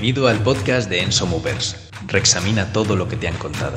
Bienvenido al podcast de Enso Movers. Reexamina todo lo que te han contado.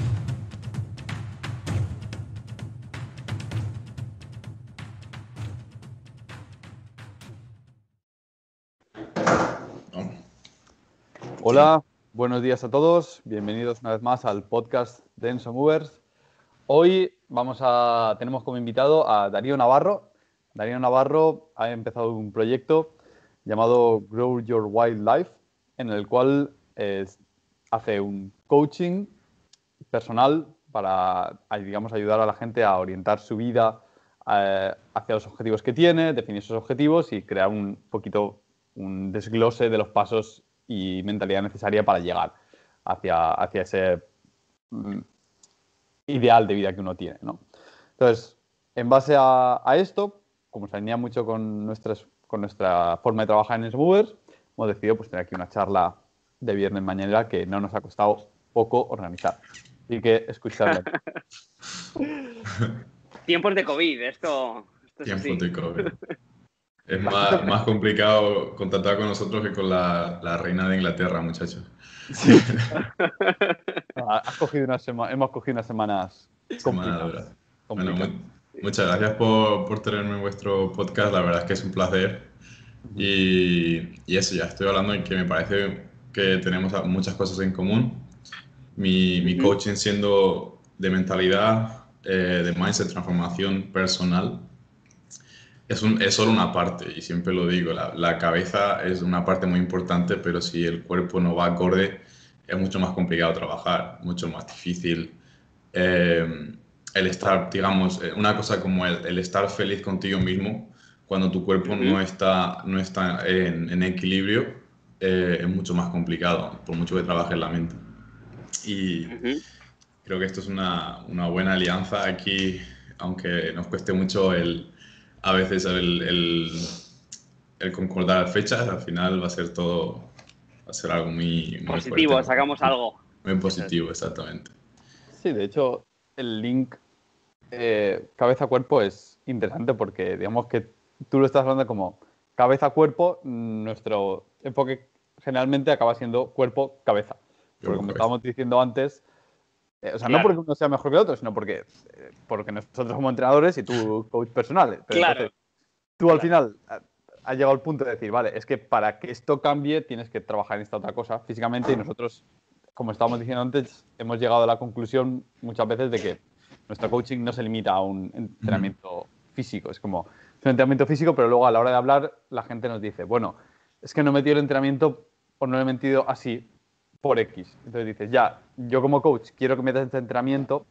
Hola, buenos días a todos. Bienvenidos una vez más al podcast de Enso Movers. Hoy tenemos como invitado a Darío Navarro. Darío Navarro ha empezado un proyecto llamado Grow Your Wildlife, en el cual hace un coaching personal para, digamos, ayudar a la gente a orientar su vida hacia los objetivos que tiene, definir esos objetivos y crear un poquito un desglose de los pasos y mentalidad necesaria para llegar hacia ese ideal de vida que uno tiene, ¿no? Entonces, en base a esto, como se alinea mucho con nuestra forma de trabajar en Movers, hemos decidido pues, tener aquí una charla de viernes mañanera que no nos ha costado poco organizar. Así que escuchadla. Tiempos de COVID, esto es Tiempos así. de COVID. Es más complicado contactar con nosotros que con la reina de Inglaterra, muchachos. Sí. Hemos cogido unas semanas Semana dura. Bueno, muchas gracias por tenerme en vuestro podcast. La verdad es que es un placer. Y eso, ya estoy hablando en que me parece que tenemos muchas cosas en común. Mi coaching siendo de mentalidad, de mindset, transformación personal, es solo una parte, y siempre lo digo, la cabeza es una parte muy importante, pero si el cuerpo no va acorde, es mucho más complicado trabajar, mucho más difícil. El estar, digamos, una cosa como el estar feliz contigo mismo, cuando tu cuerpo no está en equilibrio, es mucho más complicado, por mucho que trabajes la mente. Y creo que esto es una buena alianza aquí, aunque nos cueste mucho a veces el concordar fechas, al final va a ser algo muy positivo, fuerte, sacamos algo. Muy positivo, exactamente. Sí, de hecho, el link cabeza-cuerpo es interesante porque, digamos que tú lo estás hablando como cabeza-cuerpo, nuestro enfoque generalmente acaba siendo cuerpo-cabeza. Porque como estábamos diciendo antes, no porque uno sea mejor que el otro, sino porque nosotros somos entrenadores y tú coach personal. Pero entonces, tú al final has llegado al punto de decir, vale, es que para que esto cambie tienes que trabajar en esta otra cosa físicamente, y nosotros, como estábamos diciendo antes, hemos llegado a la conclusión muchas veces de que nuestro coaching no se limita a un entrenamiento físico. Es como, es un entrenamiento físico, pero luego a la hora de hablar la gente nos dice, bueno, es que no he metido el entrenamiento o no lo he metido así por X. Entonces dices, ya, yo como coach quiero que metas este entrenamiento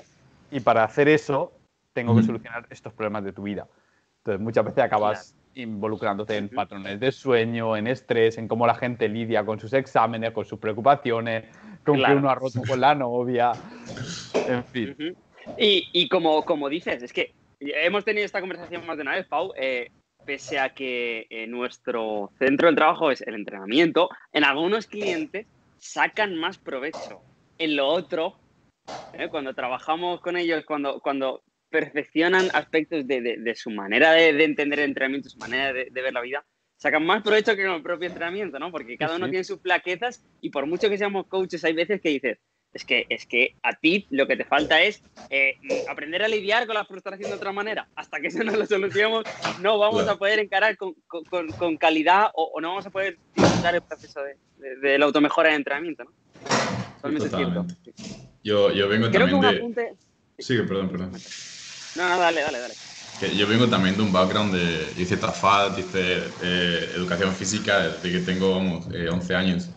y para hacer eso tengo que solucionar estos problemas de tu vida. Entonces muchas veces acabas involucrándote en patrones de sueño, en estrés, en cómo la gente lidia con sus exámenes, con sus preocupaciones, con que uno ha roto con la novia, en fin. Y como dices, es que hemos tenido esta conversación más de una vez, Pau, pese a que nuestro centro del trabajo es el entrenamiento, en algunos clientes sacan más provecho. En lo otro, cuando trabajamos con ellos, cuando perfeccionan aspectos de su manera de entender el entrenamiento, su manera de ver la vida, sacan más provecho que con el propio entrenamiento, ¿no? Porque cada uno tiene sus flaquezas y por mucho que seamos coaches, hay veces que dices, es que a ti lo que te falta es aprender a lidiar con la frustración de otra manera. Hasta que eso no lo solucionemos, no vamos a poder encarar con calidad o no vamos a poder disfrutar el proceso de la automejora de entrenamiento, ¿no? Totalmente. Yo vengo Creo también que un apunte... Sí, perdón. No, dale. Que yo vengo también de un background yo hice TAFAD, hice educación física desde que tengo 11 años.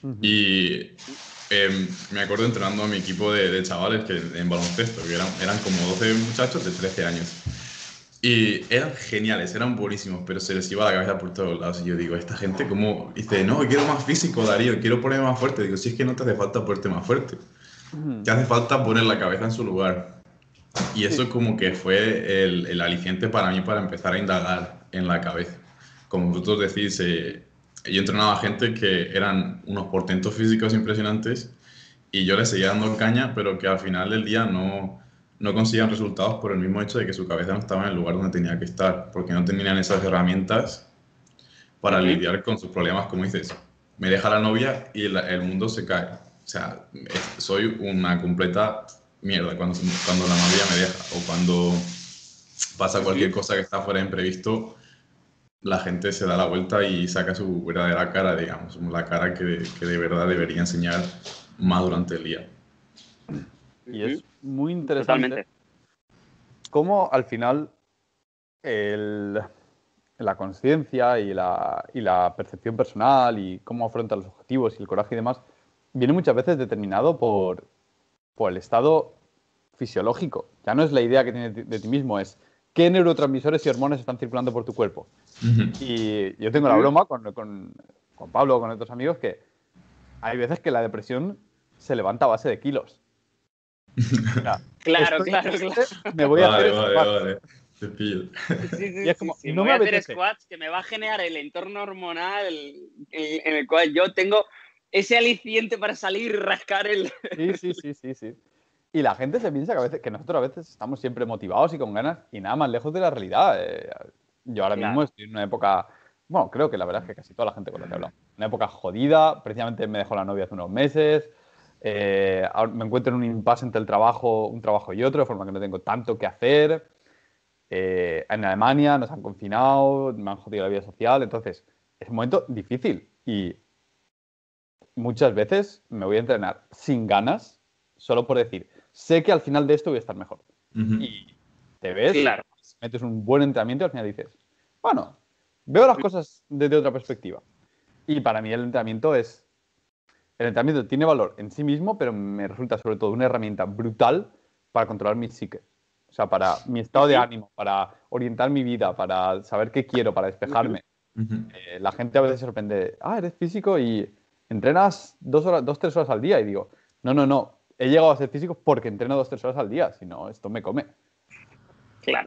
Y me acuerdo entrenando a mi equipo de chavales en baloncesto, que eran como 12 muchachos de 13 años. Y eran geniales, eran buenísimos, pero se les iba la cabeza por todos lados. Y yo digo, esta gente como dice, no, quiero más físico, Darío, quiero ponerme más fuerte. Digo, si es que no te hace falta ponerte más fuerte. Te hace falta poner la cabeza en su lugar. Y eso como que fue el aliciente para mí para empezar a indagar en la cabeza. Como vosotros decís, yo entrenaba a gente que eran unos portentos físicos impresionantes y yo les seguía dando caña, pero que al final del día no conseguían resultados por el mismo hecho de que su cabeza no estaba en el lugar donde tenía que estar, porque no tenían esas herramientas para lidiar con sus problemas, como dices, me deja la novia y el mundo se cae. O sea, soy una completa mierda cuando la novia me deja o cuando pasa cualquier cosa que está fuera de imprevisto, la gente se da la vuelta y saca su verdadera cara, digamos, la cara que de verdad debería enseñar más durante el día. Y es muy interesante cómo al final la conciencia y la percepción personal y cómo afronta los objetivos y el coraje y demás viene muchas veces determinado por el estado fisiológico. Ya no es la idea que tienes de ti mismo, es qué neurotransmisores y hormonas están circulando por tu cuerpo. Y yo tengo la broma con Pablo o con otros amigos que hay veces que la depresión se levanta a base de kilos. O sea, claro. Me voy a hacer vale. Te pillo. Sí, es como, no me voy a hacer squats que me va a generar el entorno hormonal en el cual yo tengo ese aliciente para salir y rascar el... Sí. Y la gente se piensa que nosotros a veces estamos siempre motivados y con ganas y nada más lejos de la realidad. Yo ahora mismo estoy en una época, bueno, creo que la verdad es que casi toda la gente con la que he hablado, una época jodida, precisamente me dejó la novia hace unos meses, ahora me encuentro en un impasse entre un trabajo y otro, de forma que no tengo tanto que hacer. En Alemania nos han confinado, me han jodido la vida social, entonces es un momento difícil y muchas veces me voy a entrenar sin ganas, solo por decir, sé que al final de esto voy a estar mejor. Y te ves, metes un buen entrenamiento y al final dices, bueno, veo las cosas desde otra perspectiva. Y para mí el entrenamiento tiene valor en sí mismo, pero me resulta sobre todo una herramienta brutal para controlar mi psique. O sea, para mi estado de ánimo, para orientar mi vida, para saber qué quiero, para despejarme. La gente a veces se sorprende, eres físico y entrenas 2-3 horas al día. Y digo, no, he llegado a ser físico porque entreno 2-3 horas al día, si no, esto me come. Claro.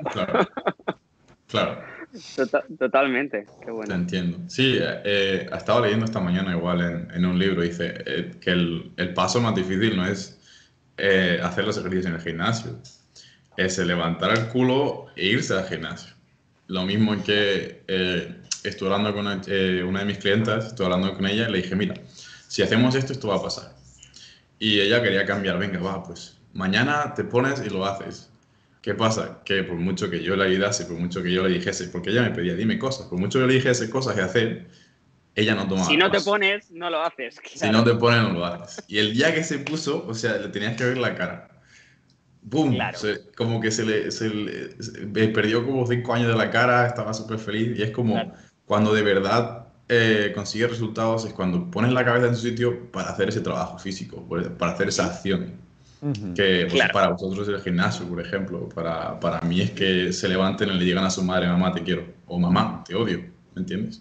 Totalmente, qué bueno. Te entiendo. Sí, estaba leyendo esta mañana igual en un libro, dice que el paso más difícil no es hacer los ejercicios en el gimnasio, es levantar el culo e irse al gimnasio. Lo mismo que estuve hablando con una de mis clientas, estuve hablando con ella y le dije, mira, si hacemos esto va a pasar. Y ella quería cambiar, venga, va, pues mañana te pones y lo haces. ¿Qué pasa? Que por mucho que yo le ayudase, por mucho que yo le dijese, porque ella me pedía, dime cosas, por mucho que le dijese cosas que hacer, ella no tomaba. Si no te pones, no lo haces. Claro. Si no te pones, no lo haces. Y el día que se puso, o sea, le tenías que ver la cara. ¡Bum! Claro. Como que se le perdió como 5 años de la cara, estaba súper feliz. Y es como cuando de verdad consigues resultados, es cuando pones la cabeza en su sitio para hacer ese trabajo físico, para hacer esa acción. Que pues, para vosotros el gimnasio, por ejemplo, para mí es que se levanten y le digan a su madre, mamá, te quiero, o mamá, te odio, ¿me entiendes?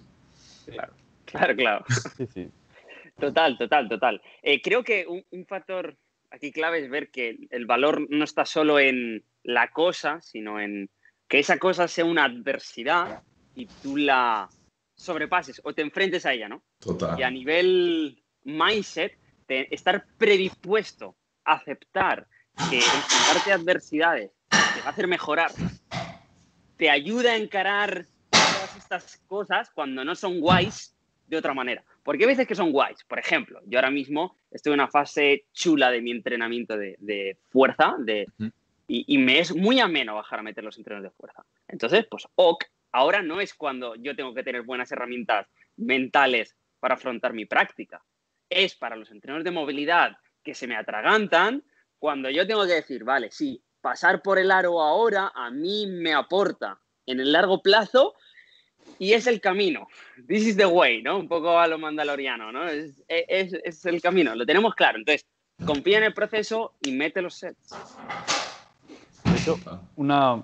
Claro. Sí. Total. Creo que un factor aquí clave es ver que el valor no está solo en la cosa, sino en que esa cosa sea una adversidad y tú la sobrepases o te enfrentes a ella, ¿no? Total. Y a nivel mindset, estar predispuesto a aceptar que enfrentarte a adversidades te va a hacer mejorar, te ayuda a encarar todas estas cosas cuando no son guays de otra manera. Porque hay veces que son guays. Por ejemplo, yo ahora mismo estoy en una fase chula de mi entrenamiento de fuerza y me es muy ameno bajar a meter los entrenos de fuerza. Entonces, pues ahora no es cuando yo tengo que tener buenas herramientas mentales para afrontar mi práctica. Es para los entrenos de movilidad que se me atragantan cuando yo tengo que decir, vale, sí, pasar por el aro ahora a mí me aporta en el largo plazo y es el camino. This is the way, ¿no? Un poco a lo mandaloriano, ¿no? Es el camino, lo tenemos claro. Entonces, confía en el proceso y mete los sets. De hecho, una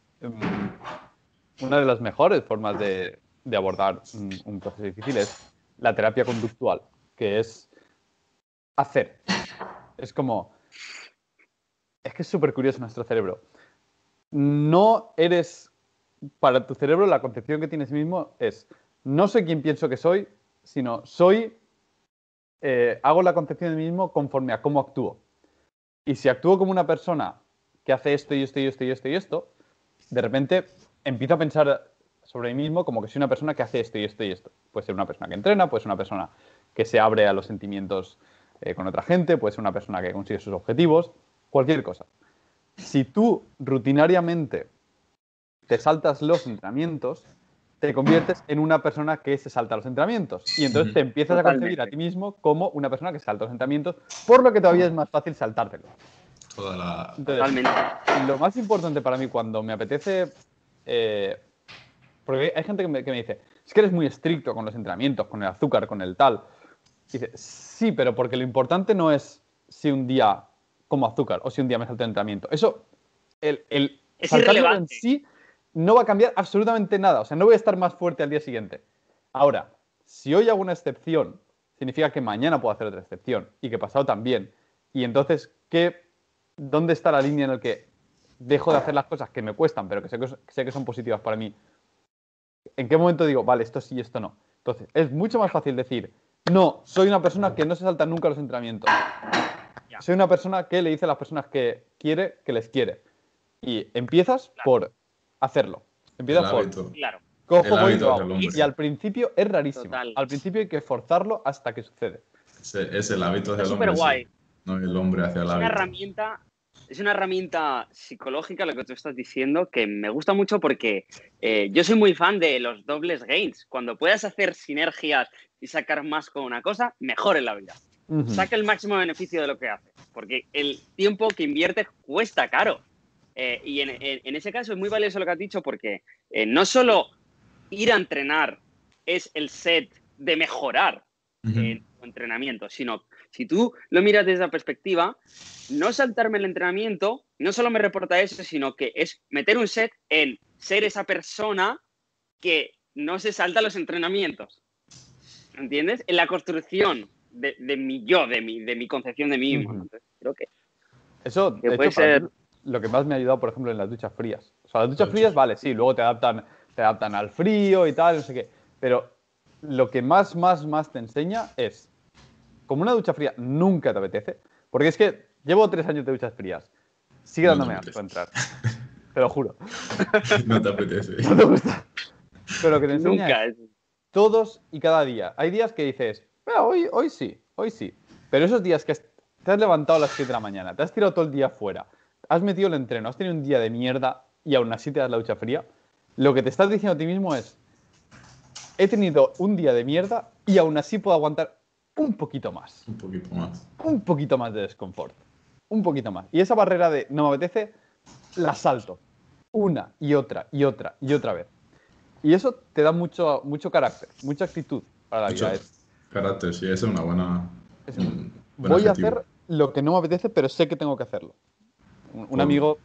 de las mejores formas de abordar un proceso difícil es la terapia conductual, que es hacer. Es que es súper curioso nuestro cerebro. No eres... Para tu cerebro, la concepción que tienes mismo es no soy quien pienso que soy, sino hago la concepción de mí mismo conforme a cómo actúo. Y si actúo como una persona que hace esto y esto y esto y esto y esto, de repente empiezo a pensar sobre mí mismo como que soy una persona que hace esto y esto y esto. Puede ser una persona que entrena, puede ser una persona que se abre a los sentimientos con otra gente, puede ser una persona que consigue sus objetivos, cualquier cosa. Si tú rutinariamente te saltas los entrenamientos, te conviertes en una persona que se salta los entrenamientos. Y entonces te empiezas a concebir a ti mismo como una persona que se salta los entrenamientos, por lo que todavía es más fácil saltártelo. Entonces, totalmente. Lo más importante para mí cuando me apetece... porque hay gente que me dice, es que eres muy estricto con los entrenamientos, con el azúcar, con el tal. Y dice, sí, pero porque lo importante no es si un día como azúcar o si un día me salto el entrenamiento. Eso, es saltarlo irrelevante. en sí no va a cambiar absolutamente nada. O sea, no voy a estar más fuerte al día siguiente. Ahora, si hoy hago una excepción, significa que mañana puedo hacer otra excepción y que pasado también. Y entonces, ¿dónde está la línea en la que dejo de hacer las cosas que me cuestan, pero que sé que son positivas para mí? ¿En qué momento digo, vale, esto sí, esto no? Entonces, es mucho más fácil decir, no, soy una persona que no se salta nunca los entrenamientos. Soy una persona que le dice a las personas que quiere, que les quiere. Y empiezas por hacerlo. Empiezas por... Claro. Cojo, voy, lo hago. Y al principio es rarísimo. Total. Al principio hay que forzarlo hasta que sucede. Es el hábito del hombre. Es súper guay. No el hombre hacia el hábito. Es una herramienta psicológica lo que tú estás diciendo que me gusta mucho porque yo soy muy fan de los dobles gains. Cuando puedas hacer sinergias y sacar más con una cosa, mejor en la vida. Saca el máximo beneficio de lo que haces. Porque el tiempo que inviertes cuesta caro. Y en ese caso es muy valioso lo que has dicho porque no solo ir a entrenar es el set de mejorar en tu entrenamiento, sino si tú lo miras desde esa perspectiva, no saltarme el entrenamiento no solo me reporta eso, sino que es meter un set en ser esa persona que no se salta los entrenamientos. ¿Entiendes? En la construcción de mi concepción de mí mismo. Entonces, creo que eso de puede hecho, para ser mí, lo que más me ha ayudado, por ejemplo, en las duchas frías. O sea, las duchas frías, vale, sí, luego te adaptan al frío y tal, no sé qué. Pero lo que más te enseña es, como una ducha fría nunca te apetece, porque es que llevo 3 años de duchas frías, sigue dándome asco entrar. Te lo juro. No te apetece. No te gusta. Pero lo que te enseña nunca es todos y cada día. Hay días que dices, hoy sí. Pero esos días que te has levantado a las 7 de la mañana, te has tirado todo el día fuera, has metido el entreno, has tenido un día de mierda y aún así te das la ducha fría, lo que te estás diciendo a ti mismo es, he tenido un día de mierda y aún así puedo aguantar un poquito más. Un poquito más. Un poquito más de desconfort. Un poquito más. Y esa barrera de no me apetece, la salto. Una y otra vez. Y eso te da mucho carácter, mucha actitud para la vida. Carácter, sí, esa es una buena... Voy a hacer lo que no me apetece, pero sé que tengo que hacerlo. Un amigo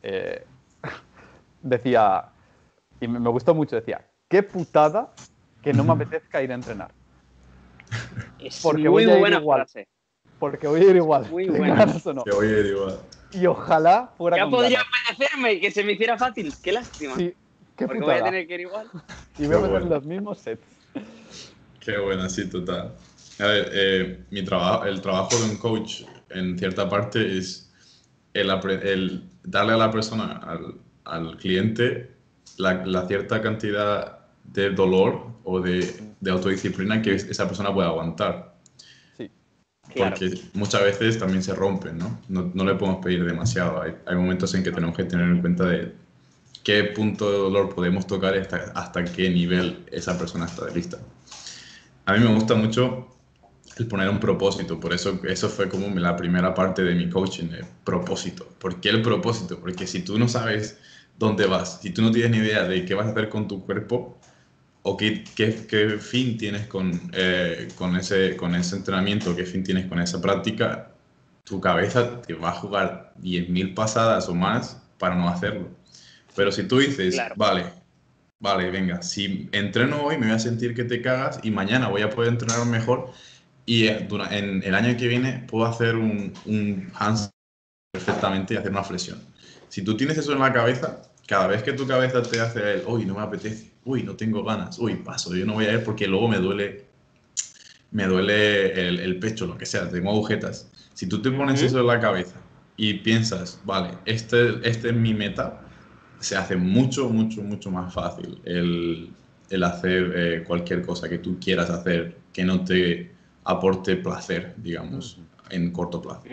decía, y me gustó mucho, decía, qué putada que no me apetezca ir a entrenar. Es porque muy voy a ir buena igual. frase. Porque voy a ir igual. Muy buena. No. Que voy a ir igual. Y ojalá fuera Ya con podría ganas. apetecerme que se me hiciera fácil. Qué lástima. Sí, qué porque putada. voy a tener que ir igual. Y voy a meter los mismos sets. Qué buena, sí, total. A ver, el trabajo de un coach en cierta parte es el darle a la persona, al cliente, la cierta cantidad de dolor o de autodisciplina que esa persona puede aguantar. Sí. Porque muchas veces también se rompen, ¿no? No le podemos pedir demasiado. Hay momentos en que tenemos que tener en cuenta de qué punto de dolor podemos tocar hasta qué nivel esa persona está lista. A mí me gusta mucho el poner un propósito, por eso fue como la primera parte de mi coaching, el propósito. ¿Por qué el propósito? Porque si tú no sabes dónde vas, si tú no tienes ni idea de qué vas a hacer con tu cuerpo o qué fin tienes con ese entrenamiento, qué fin tienes con esa práctica, tu cabeza te va a jugar 10.000 pasadas o más para no hacerlo. Pero si tú dices, vale, venga, si entreno hoy me voy a sentir que te cagas y mañana voy a poder entrenar mejor y en el año que viene puedo hacer un handstand perfectamente y hacer una flexión. Si tú tienes eso en la cabeza, cada vez que tu cabeza te hace el, uy, no me apetece, uy, no tengo ganas, uy, paso, yo no voy a ir porque luego me duele el pecho, lo que sea, tengo agujetas. Si tú te pones eso en la cabeza y piensas, vale, este es mi meta, se hace mucho más fácil el hacer cualquier cosa que tú quieras hacer que no te aporte placer, digamos, en corto plazo.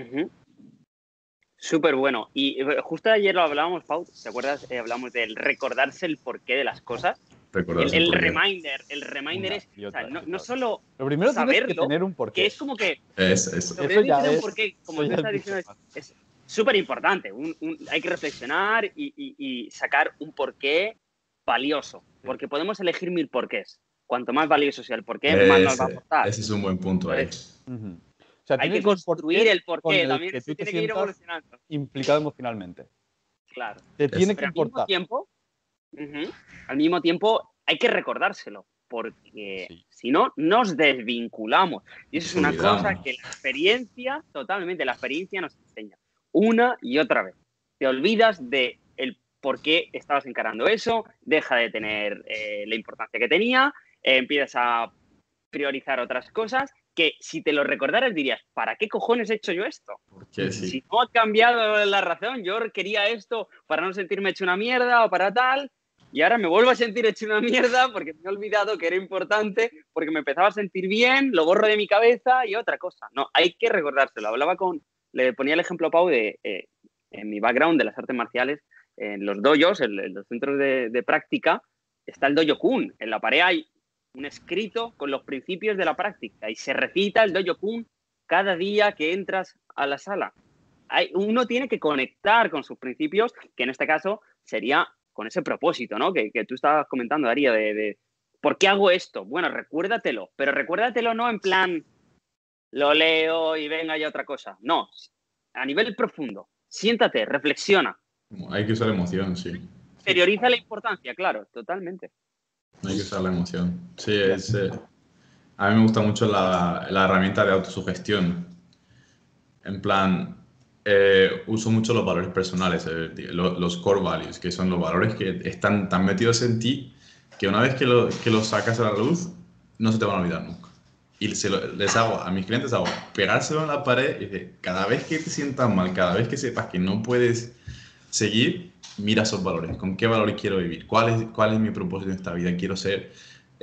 Súper bueno. Y justo ayer lo hablábamos, Pau, ¿te acuerdas? Hablamos del recordarse el porqué de las cosas. El reminder es, o sea, no solo lo primero saberlo, tienes que tener un porqué. Que es como que... Eso ya es, un porqué, como tú estás diciendo, es súper importante. Hay que reflexionar y sacar un porqué valioso. Porque podemos elegir 1000 porqués. Cuanto más valioso sea el porqué, más nos va a aportar. Ese es un buen punto ahí. O sea, hay que construir el porqué, también que se tiene que ir evolucionando. Implicado emocionalmente. Claro. Te tiene que importar. Al mismo tiempo, hay que recordárselo, porque si no, nos desvinculamos. Y eso es una cosa que la experiencia nos enseña una y otra vez. Te olvidas de el por qué estabas encarando eso, deja de tener la importancia que tenía, empiezas a priorizar otras cosas que si te lo recordaras dirías, ¿para qué cojones he hecho yo esto? Porque Si no ha cambiado la razón, yo quería esto para no sentirme hecho una mierda o para tal, y ahora me vuelvo a sentir hecho una mierda porque me he olvidado que era importante, porque me empezaba a sentir bien, lo borro de mi cabeza y otra cosa. No, hay que recordárselo. Le ponía el ejemplo a Pau de, en mi background de las artes marciales, en los dojos, en los centros de práctica, está el dojo kun. En la pared hay un escrito con los principios de la práctica y se recita el dojo kun cada día que entras a la sala. Uno tiene que conectar con sus principios, que en este caso sería con ese propósito, ¿no? Que tú estabas comentando, Darío, de ¿por qué hago esto? Bueno, recuérdatelo, pero recuérdatelo no en plan lo leo y venga ya otra cosa. No, a nivel profundo. Siéntate, reflexiona. Hay que usar emoción, sí. Exterioriza la importancia, claro, totalmente. Hay que usar la emoción. Sí, a mí me gusta mucho la herramienta de autosugestión. En plan, uso mucho los valores personales, los core values, que son los valores que están tan metidos en ti que una vez que los sacas a la luz, no se te van a olvidar nunca. Y les hago, a mis clientes hago pegárselo en la pared y decir, cada vez que te sientas mal, cada vez que sepas que no puedes seguir, mira esos valores. ¿Con qué valores quiero vivir? ¿Cuál es mi propósito en esta vida? Quiero ser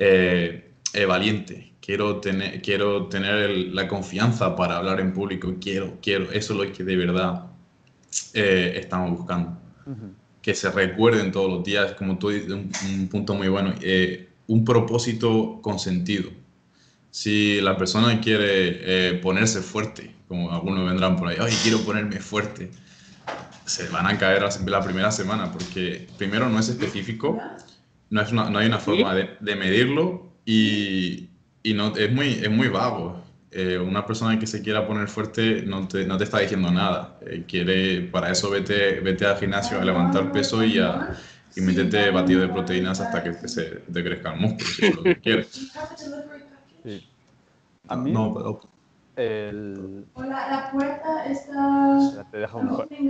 valiente. Quiero tener la confianza para hablar en público. Quiero. Eso es lo que de verdad estamos buscando. Que se recuerden todos los días, como tú dices, un punto muy bueno. Un propósito con sentido. Si la persona quiere ponerse fuerte, como algunos vendrán por ahí, ¡ay, quiero ponerme fuerte! Se van a caer la primera semana, porque primero no es específico, no hay una forma de medirlo y no, es muy vago. Una persona que se quiera poner fuerte no te está diciendo nada. Para eso vete al gimnasio a levantar peso y métete batido de proteínas hasta que te crezca el músculo, si es lo que quieres. Sí. A mí, Hola, la puerta está... Te dejo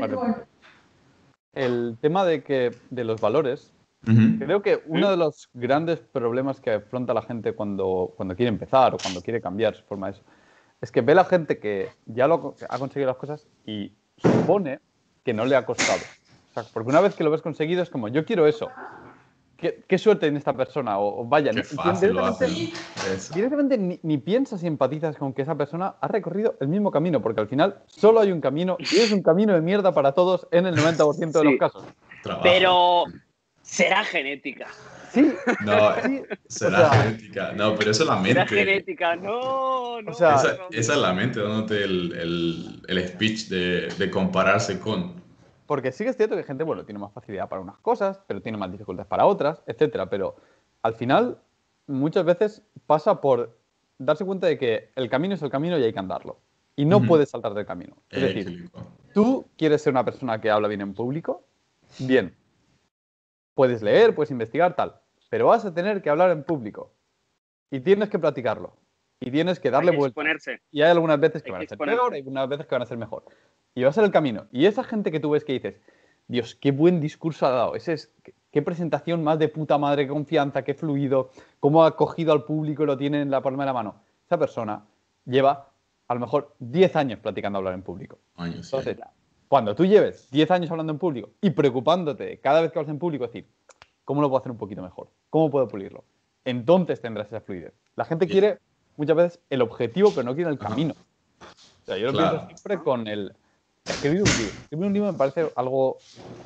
el tema de los valores, creo que uno de los grandes problemas que afronta la gente cuando quiere empezar o cuando quiere cambiar su forma de eso, es que ve la gente que ya ha conseguido las cosas y supone que no le ha costado. O sea, porque una vez que lo ves conseguido es como, yo quiero eso. ¿Qué suerte en esta persona? O vaya, qué fácil lo hacen. Directamente ni piensas y empatizas con que esa persona ha recorrido el mismo camino, porque al final solo hay un camino y es un camino de mierda para todos en el 90% de los casos. Trabajo. Pero será genética. Sí. No, será genética. No, pero eso es la mente. Será genética, no. O sea, esa es la mente dándote el speech de compararse con... Porque sí que es cierto que gente, bueno, tiene más facilidad para unas cosas, pero tiene más dificultades para otras, etcétera. Pero al final, muchas veces pasa por darse cuenta de que el camino es el camino y hay que andarlo. Y no puedes saltar del camino. Es decir, tú quieres ser una persona que habla bien en público, bien. Puedes leer, puedes investigar, tal. Pero vas a tener que hablar en público. Y tienes que practicarlo. Y tienes que darle vuelta. Y hay algunas veces que van a ser peor, hay algunas veces que van a ser mejor. Y va a ser el camino. Y esa gente que tú ves que dices, Dios, qué buen discurso ha dado. Qué presentación más de puta madre, qué confianza, qué fluido, cómo ha cogido al público y lo tiene en la palma de la mano. Esa persona lleva a lo mejor 10 años practicando hablar en público. Entonces, cuando tú lleves 10 años hablando en público y preocupándote cada vez que hablas en público, decir, ¿cómo lo puedo hacer un poquito mejor? ¿Cómo puedo pulirlo? Entonces tendrás esa fluidez. La gente quiere muchas veces el objetivo, pero no quieren el Ajá. camino. O sea, yo lo Claro. pienso siempre con el escribir un libro. Escribir un libro me parece algo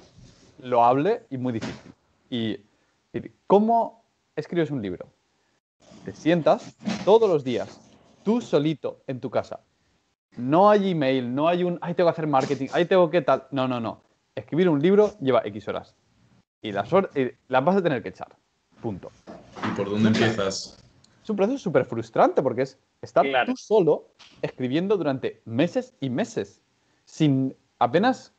loable y muy difícil. Y ¿cómo escribes un libro? Te sientas todos los días, tú solito, en tu casa. No hay email, no hay ahí tengo que hacer marketing, ahí tengo que tal. No, no, no. Escribir un libro lleva X horas. Y las vas a tener que echar. Punto. ¿Y por dónde empiezas? Es un proceso súper frustrante porque es estar Claro. tú solo escribiendo durante meses y meses. Sin apenas...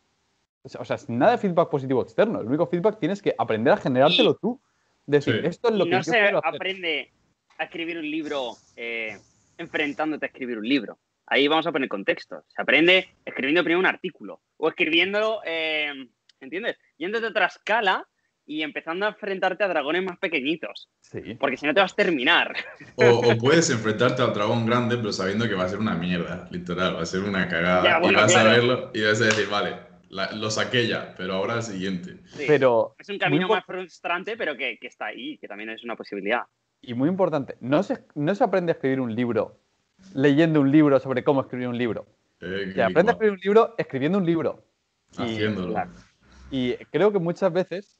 O sea, sin nada de feedback positivo externo. El único feedback tienes que aprender a generártelo tú. Decir, Sí. esto es lo Y que no yo se quiero hacer. aprende a escribir un libro enfrentándote a escribir un libro. Ahí vamos a poner contexto. Se aprende escribiendo primero un artículo o escribiendo, ¿entiendes? Yéndote a otra escala y empezando a enfrentarte a dragones más pequeñitos. Sí. Porque si no te vas a terminar. O puedes enfrentarte al dragón grande, pero sabiendo que va a ser una mierda, literal, va a ser una cagada. Ya, bueno, y vas claro. a verlo y vas a decir, vale, lo saqué ya, pero ahora el siguiente. Sí. Pero Es un camino muy más frustrante, pero que está ahí, que también es una posibilidad. Y muy importante, no se aprende a escribir un libro leyendo un libro sobre cómo escribir un libro. Se aprende a escribir un libro escribiendo un libro. Haciéndolo. Claro. Y creo que muchas veces,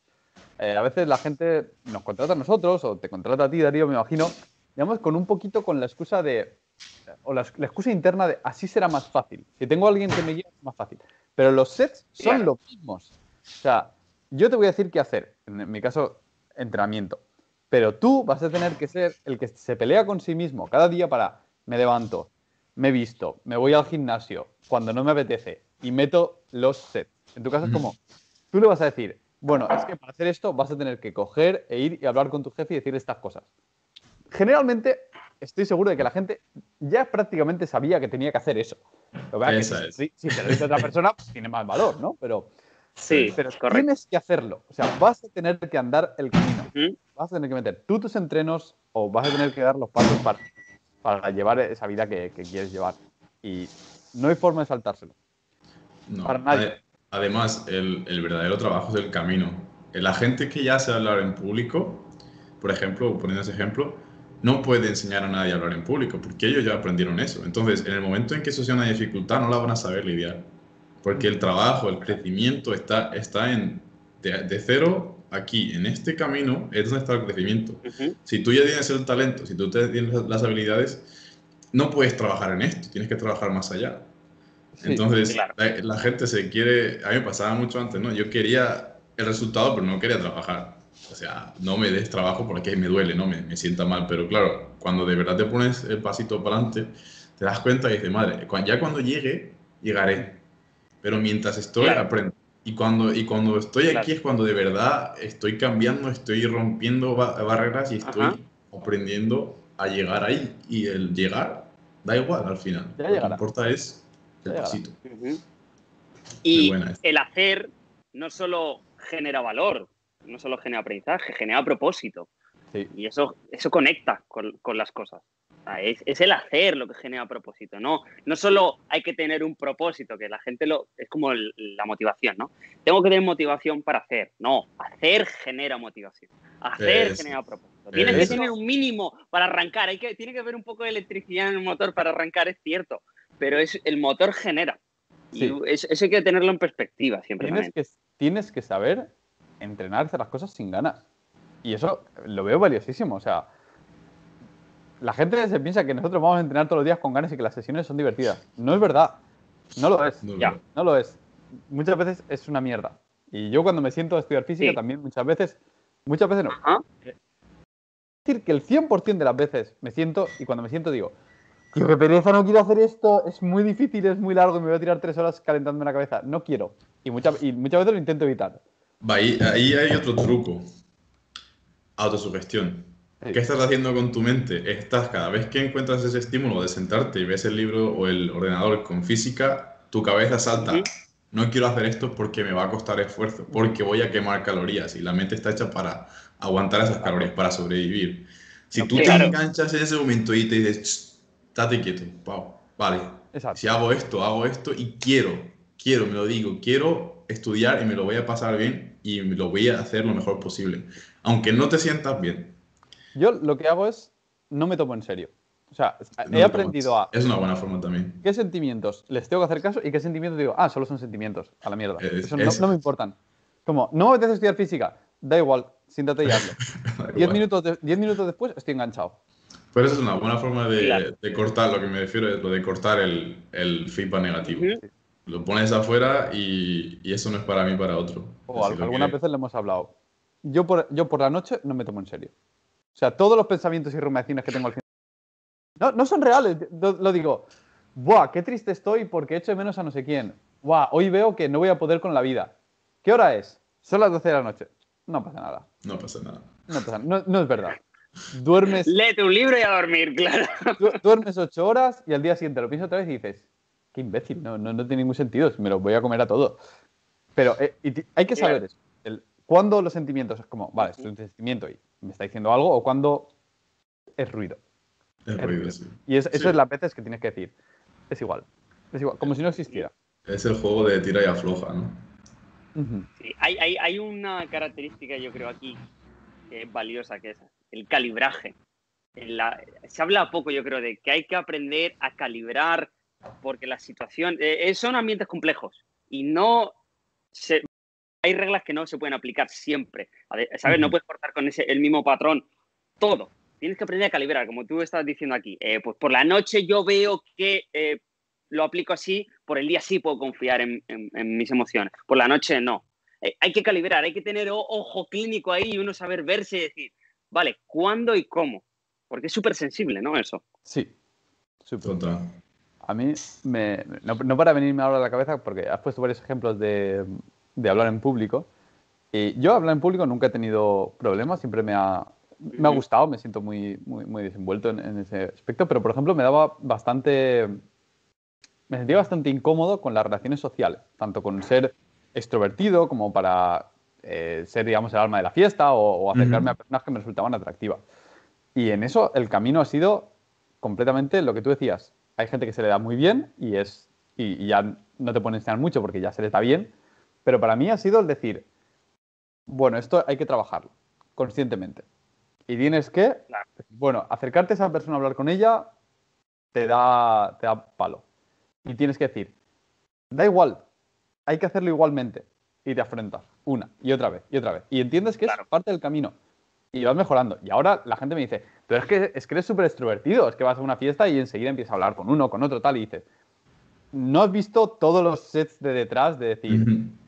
a veces la gente nos contrata a nosotros, o te contrata a ti, Darío, me imagino, digamos, con un poquito con la excusa de, o la excusa interna de, así será más fácil. Si tengo a alguien que me guíe, es más fácil. Pero los sets son Claro. los mismos. O sea, yo te voy a decir qué hacer, en mi caso, entrenamiento. Pero tú vas a tener que ser el que se pelea con sí mismo cada día para, me levanto, me visto, me voy al gimnasio cuando no me apetece y meto los sets. En tu caso es como, tú le vas a decir, bueno, es que para hacer esto vas a tener que coger e ir y hablar con tu jefe y decir estas cosas. Generalmente estoy seguro de que la gente ya prácticamente sabía que tenía que hacer eso. Lo que pasa es que si te lo dice otra persona, pues tiene más valor, ¿no? Pero Sí, pero correcto. tienes que hacerlo. O sea, vas a tener que andar el camino. Ujú. Vas a tener que meter tú tus entrenos o vas a tener que dar los pasos para llevar esa vida que quieres llevar. Y no hay forma de saltárselo. No. Para nadie. Además, el verdadero trabajo es el camino. La gente que ya sabe hablar en público, por ejemplo, poniendo ese ejemplo, no puede enseñar a nadie a hablar en público, porque ellos ya aprendieron eso. Entonces, en el momento en que eso sea una dificultad, no la van a saber lidiar. Porque el trabajo, el crecimiento está de cero aquí, en este camino, es donde está el crecimiento. Ujú. Si tú ya tienes el talento, si tú tienes las habilidades, no puedes trabajar en esto, tienes que trabajar más allá. Sí. Entonces, claro. la gente se quiere... A mí me pasaba mucho antes, ¿no? Yo quería el resultado, pero no quería trabajar. O sea, no me des trabajo porque me duele, ¿no? Me sienta mal. Pero claro, cuando de verdad te pones el pasito para adelante, te das cuenta y dices, madre, ya cuando llegaré. Pero mientras estoy, Claro. aprendo. Y cuando estoy Claro. aquí es cuando de verdad estoy cambiando, estoy rompiendo barreras y estoy Ajá. aprendiendo a llegar ahí. Y el llegar da igual al final. Ya Lo que llegará. importa es el Ya llegará. pasito. Ujú. Muy Y buena esta. el hacer no solo genera valor, no solo genera aprendizaje, genera propósito. Sí. Y eso conecta con las cosas. O sea, es el hacer lo que genera propósito. No solo hay que tener un propósito, que la gente es como la motivación, ¿no? Tengo que tener motivación para hacer. No, hacer genera motivación. Hacer Eso. genera propósito. Tienes que Eso. tener un mínimo para arrancar. Tiene que haber un poco de electricidad en el motor para arrancar, es cierto. Pero el motor genera. Sí. Y eso hay que tenerlo en perspectiva siempre. Tienes que saber entrenar, hacer las cosas sin ganas. Y eso lo veo valiosísimo. O sea, la gente se piensa que nosotros vamos a entrenar todos los días con ganas y que las sesiones son divertidas. No es verdad. No lo es. No, Ya. No lo es. Muchas veces es una mierda. Y yo cuando me siento a estudiar física Sí. también muchas veces no. Ajá. Es decir, que el 100% de las veces me siento y cuando me siento digo, tío, qué pereza, no quiero hacer esto, es muy difícil, es muy largo y me voy a tirar 3 horas calentándome la cabeza. No quiero. Y muchas veces lo intento evitar. Ahí hay otro truco. Autosugestión. Sí. ¿Qué estás haciendo con tu mente? Cada vez que encuentras ese estímulo de sentarte y ves el libro o el ordenador con física, tu cabeza salta. Ujú. No quiero hacer esto porque me va a costar esfuerzo, porque voy a quemar calorías y la mente está hecha para aguantar esas calorías, para sobrevivir. Si tú Claro. te enganchas en ese momento y te dices, estate quieto, Pau, vale, Exacto. si hago esto y quiero, me lo digo, quiero estudiar y me lo voy a pasar bien y me lo voy a hacer lo mejor posible. Aunque no te sientas bien. Yo lo que hago es, no me tomo en serio. O sea, No he lo aprendido tomas. Es una buena forma también. qué sentimientos les tengo que hacer caso y qué sentimientos digo, solo son sentimientos, a la mierda. Eso Es- no me importan. Como, no me apetece estudiar física, da igual, siéntate y hazlo. Da 10 igual. minutos después estoy enganchado. Pero eso es una buena forma Claro. de cortar, lo que me refiero es lo de cortar el feedback negativo. Ujú. Lo pones afuera y eso no es para mí, para otro. O Así lo algunas que... veces le hemos hablado. Yo por la noche no me tomo en serio. O sea, todos los pensamientos y rumiaciones que tengo al final no son reales. Lo digo. Buah, qué triste estoy porque echo de menos a no sé quién. Buah, hoy veo que no voy a poder con la vida. ¿Qué hora es? Son las 12 de la noche. No pasa nada. No pasa nada. No es verdad. Duermes, Léete un libro y a dormir, claro. duermes 8 horas y al día siguiente lo piensas otra vez y dices, qué imbécil, no tiene ningún sentido, me lo voy a comer a todo. Pero hay que saber eso. Cuándo los sentimientos es como, vale, esto es un sentimiento y me está diciendo algo, o cuándo es ruido. Es ruido, sí. Y eso Sí. es las veces que tienes que decir. Es igual, como si no existiera. Es el juego de tira y afloja, ¿no? Ujú. Sí, hay una característica, yo creo, aquí que es valiosa, que es el calibraje. Se habla poco, yo creo, de que hay que aprender a calibrar porque la situación... son ambientes complejos y hay reglas que no se pueden aplicar siempre. ¿Sabes? No puedes cortar con el mismo patrón todo. Tienes que aprender a calibrar, como tú estás diciendo aquí. Pues por la noche yo veo que lo aplico así, por el día sí puedo confiar en mis emociones. Por la noche no. Hay que calibrar, hay que tener ojo clínico ahí y uno saber verse y decir, vale, ¿cuándo y cómo? Porque es súper sensible, ¿no? Eso. Sí, súper. Total. A mí, no para venirme ahora a la cabeza, porque has puesto varios ejemplos de hablar en público. Y yo hablar en público nunca he tenido problemas, siempre me ha gustado, me siento muy desenvuelto en ese aspecto, pero por ejemplo me sentía bastante incómodo con las relaciones sociales, tanto con ser extrovertido como para ser, digamos, el alma de la fiesta o acercarme a personas que me resultaban atractivas. Y en eso el camino ha sido completamente lo que tú decías. Hay gente que se le da muy bien y ya no te pueden enseñar mucho porque ya se les da bien, pero para mí ha sido el decir, bueno, esto hay que trabajarlo conscientemente. Y tienes que, bueno, acercarte a esa persona a hablar con ella te da palo. Y tienes que decir, da igual, hay que hacerlo igualmente. Y te afrontas una y otra vez y otra vez. Y entiendes que es parte del camino. Y vas mejorando. Y ahora la gente me dice, pero es que eres súper extrovertido, es que vas a una fiesta y enseguida empiezas a hablar con uno, con otro, tal, y dices, no has visto todos los sets de detrás de decir,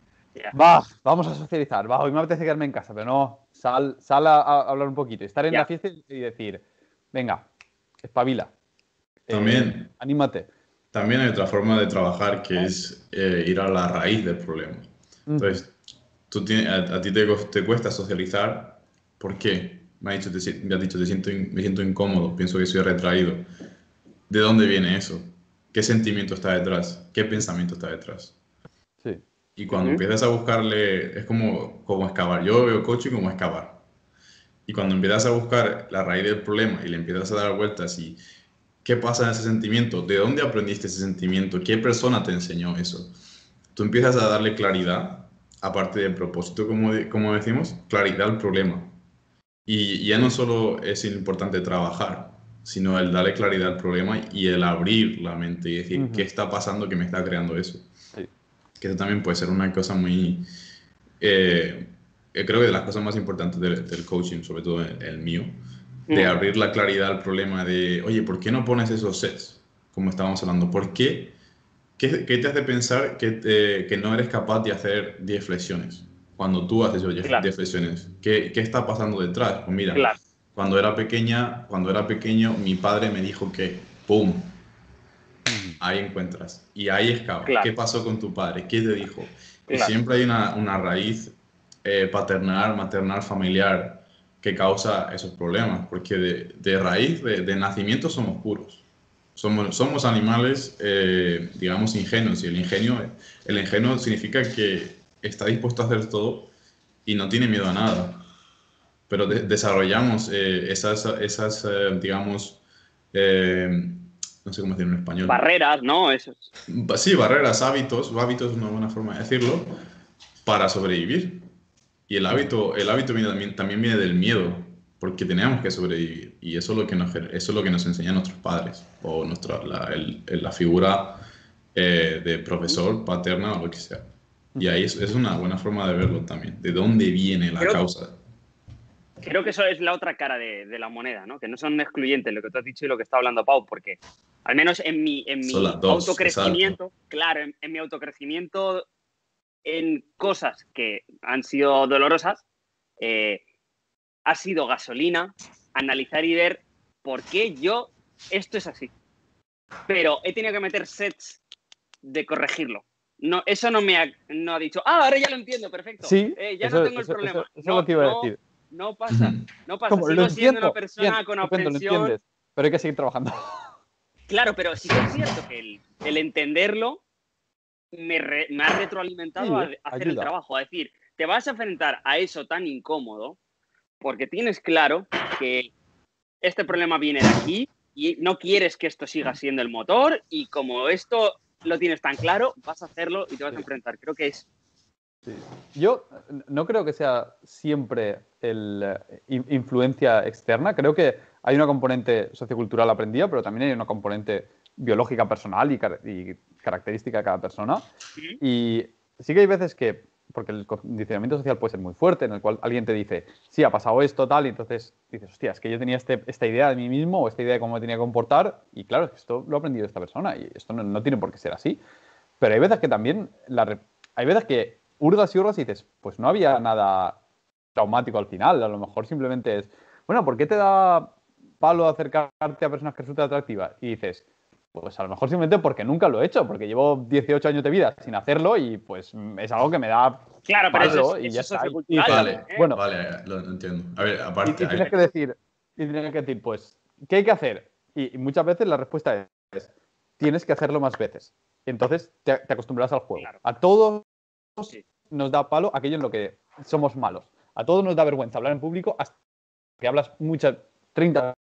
vamos a socializar, hoy me apetece quedarme en casa, pero no, sal a hablar un poquito, estar en la fiesta y decir, venga, espabila, También, anímate. También hay otra forma de trabajar que es ir a la raíz del problema. Entonces, a ti te cuesta socializar. ¿Por qué? Me has dicho, me siento incómodo, pienso que soy retraído. ¿De dónde viene eso? ¿Qué sentimiento está detrás? ¿Qué pensamiento está detrás? Sí. Y cuando empiezas a buscarle, es como excavar. Yo veo coaching como excavar. Y cuando empiezas a buscar la raíz del problema y le empiezas a dar vueltas y qué pasa en ese sentimiento, de dónde aprendiste ese sentimiento, qué persona te enseñó eso, tú empiezas a darle claridad, aparte del propósito, como decimos, claridad al problema. Y ya no solo es importante trabajar, sino el darle claridad al problema y el abrir la mente y decir, ¿qué está pasando que me está creando eso? Sí. Que eso también puede ser una cosa muy... creo que de las cosas más importantes del coaching, sobre todo el mío, de abrir la claridad al problema de, oye, ¿por qué no pones esos sets? Como estábamos hablando, ¿por qué? ¿Qué te hace pensar que no eres capaz de hacer 10 flexiones? Cuando tú haces 10 flexiones, ¿qué está pasando detrás? Pues mira, cuando era pequeño, mi padre me dijo que, ¡pum! Ahí encuentras. Y ahí excavas. ¿Qué pasó con tu padre? ¿Qué te dijo? Y siempre hay una raíz paternal, maternal, familiar que causa esos problemas. Porque de raíz, de nacimiento, somos puros. Somos animales, digamos, ingenuos. Y el ingenuo significa que está dispuesto a hacer todo y no tiene miedo a nada. Pero desarrollamos digamos, no sé cómo decirlo en español. Barreras, ¿no? Sí, barreras, hábitos es una buena forma de decirlo, para sobrevivir. Y el hábito también viene del miedo, porque teníamos que sobrevivir. Y eso es lo que nos enseñan nuestros padres, o la figura de profesor, paterna o lo que sea. Y ahí es una buena forma de verlo también, de dónde viene la causa. Creo que eso es la otra cara de la moneda, ¿no? Que no son excluyentes lo que tú has dicho y lo que está hablando Pau, porque al menos en mi autocrecimiento, exacto. Claro, en mi autocrecimiento en cosas que han sido dolorosas, ha sido gasolina, analizar y ver por qué esto es así. Pero he tenido que meter sets de corregirlo. No, eso no ha dicho, ahora ya lo entiendo, perfecto. Sí, ya no tengo el problema. Eso es lo que iba a decir. No pasa. Como, sigo siendo una persona con aprensión. Pero hay que seguir trabajando. Claro, pero sí que es cierto que el entenderlo me ha retroalimentado a hacer el trabajo. A decir, te vas a enfrentar a eso tan incómodo porque tienes claro que este problema viene de aquí y no quieres que esto siga siendo el motor, y como esto lo tienes tan claro, vas a hacerlo y te vas a enfrentar. Creo que es... Sí. Yo no creo que sea siempre influencia externa. Creo que hay una componente sociocultural aprendida, pero también hay una componente biológica personal y característica de cada persona. ¿Sí? Y sí que hay veces que, porque el condicionamiento social puede ser muy fuerte, en el cual alguien te dice, sí, ha pasado esto, tal, y entonces dices, hostia, es que yo tenía esta idea de mí mismo o esta idea de cómo me tenía que comportar, y claro, esto lo ha aprendido esta persona y esto no tiene por qué ser así. Pero hay veces que también, hay veces que hurgas y hurgas y dices, pues no había nada traumático al final, a lo mejor simplemente es, bueno, ¿por qué te da palo acercarte a personas que resultan atractivas? Y dices, pues a lo mejor simplemente porque nunca lo he hecho, porque llevo 18 años de vida sin hacerlo y pues es algo que me da claro, pero palo eso y ya está. Vale, bueno, vale, lo entiendo. A ver, aparte... Y tienes que decir, pues, ¿qué hay que hacer? Y muchas veces la respuesta es, tienes que hacerlo más veces. Y entonces te acostumbrarás al juego. Claro. A todos nos da palo aquello en lo que somos malos. A todos nos da vergüenza hablar en público hasta que hablas 30.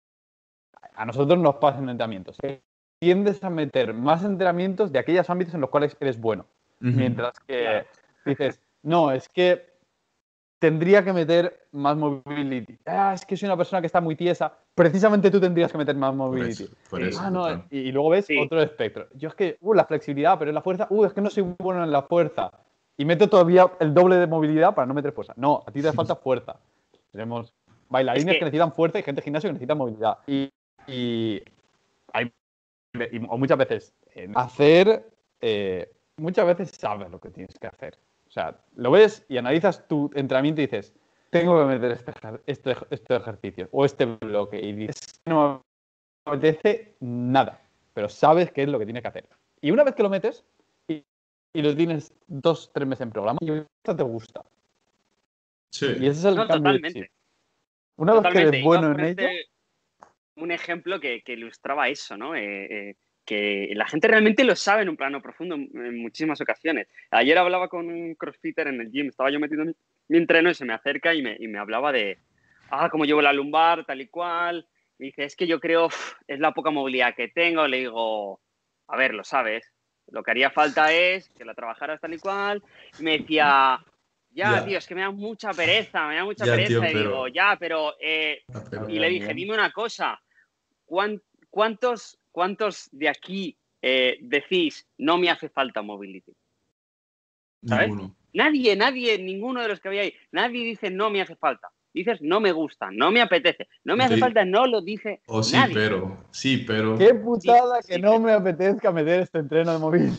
A nosotros nos pasan entrenamientos. Tiendes a meter más entrenamientos de aquellos ámbitos en los cuales eres bueno. Mientras que dices, no, es que tendría que meter más mobility. Es que soy una persona que está muy tiesa. Precisamente tú tendrías que meter más mobility. Por eso, no, y luego ves otro espectro. Yo es que, la flexibilidad, pero en la fuerza, es que no soy bueno en la fuerza. Y meto todavía el doble de movilidad para no meter fuerza. No, a ti te falta fuerza. Tenemos bailarines que necesitan fuerza y gente de gimnasio que necesita movilidad. O muchas veces muchas veces sabes lo que tienes que hacer. O sea, lo ves y analizas tu entrenamiento y dices, tengo que meter este ejercicio o este bloque, y dices, no me apetece nada, pero sabes qué es lo que tienes que hacer. Y una vez que lo metes y lo tienes 2-3 meses en programa, y esto te gusta. Sí. Y ese es el cambio de chip. Una vez que eres bueno en ello... Un ejemplo que ilustraba eso, ¿no? Que la gente realmente lo sabe en un plano profundo en muchísimas ocasiones. Ayer hablaba con un crossfitter en el gym, estaba yo metido en mi entreno y se me acerca y me hablaba de, cómo llevo la lumbar, tal y cual. Me dice, es que yo creo, es la poca movilidad que tengo. Le digo, a ver, lo sabes, lo que haría falta es que la trabajaras tal y cual. Y me decía, tío, es que me da mucha pereza, Tío, y digo, pero... y le dije, dime una cosa, ¿cuántos de aquí decís no me hace falta mobility? ¿Sabes? Ninguno. Nadie, ninguno de los que había ahí, nadie dice no me hace falta. Dices no me gusta, no me apetece, no me hace falta, no lo dice nadie. Sí, pero... Qué putada que no me apetezca meter este entreno de movility.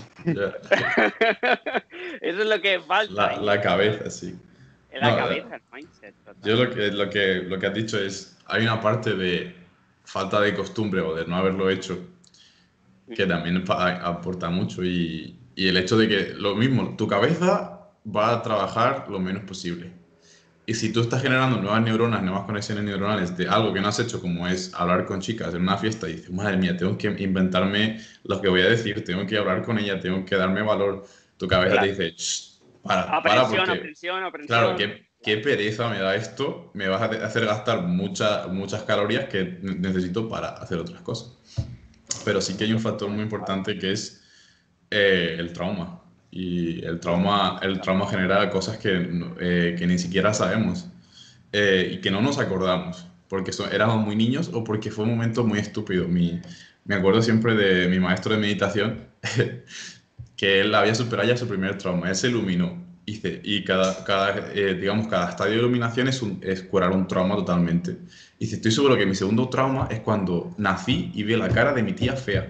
Eso es lo que falta. La cabeza, sí. La cabeza, el mindset. Yo lo que has dicho es, hay una parte de falta de costumbre o de no haberlo hecho que también aporta mucho, y el hecho de que lo mismo, tu cabeza va a trabajar lo menos posible. Y si tú estás generando nuevas neuronas, nuevas conexiones neuronales de algo que no has hecho, como es hablar con chicas en una fiesta, y dices, madre mía, tengo que inventarme lo que voy a decir, tengo que hablar con ella, tengo que darme valor, tu cabeza te dice, para, porque, aprensión. claro, qué pereza me da esto, me vas a hacer gastar muchas calorías que necesito para hacer otras cosas. Pero sí que hay un factor muy importante que es el trauma. Y el trauma genera cosas que ni siquiera sabemos y que no nos acordamos. porque éramos muy niños o porque fue un momento muy estúpido. Me acuerdo siempre de mi maestro de meditación, que él había superado ya su primer trauma. Él se iluminó. Y digamos, cada estadio de iluminación es curar un trauma totalmente. Y dice, estoy seguro que mi segundo trauma es cuando nací y vi la cara de mi tía fea.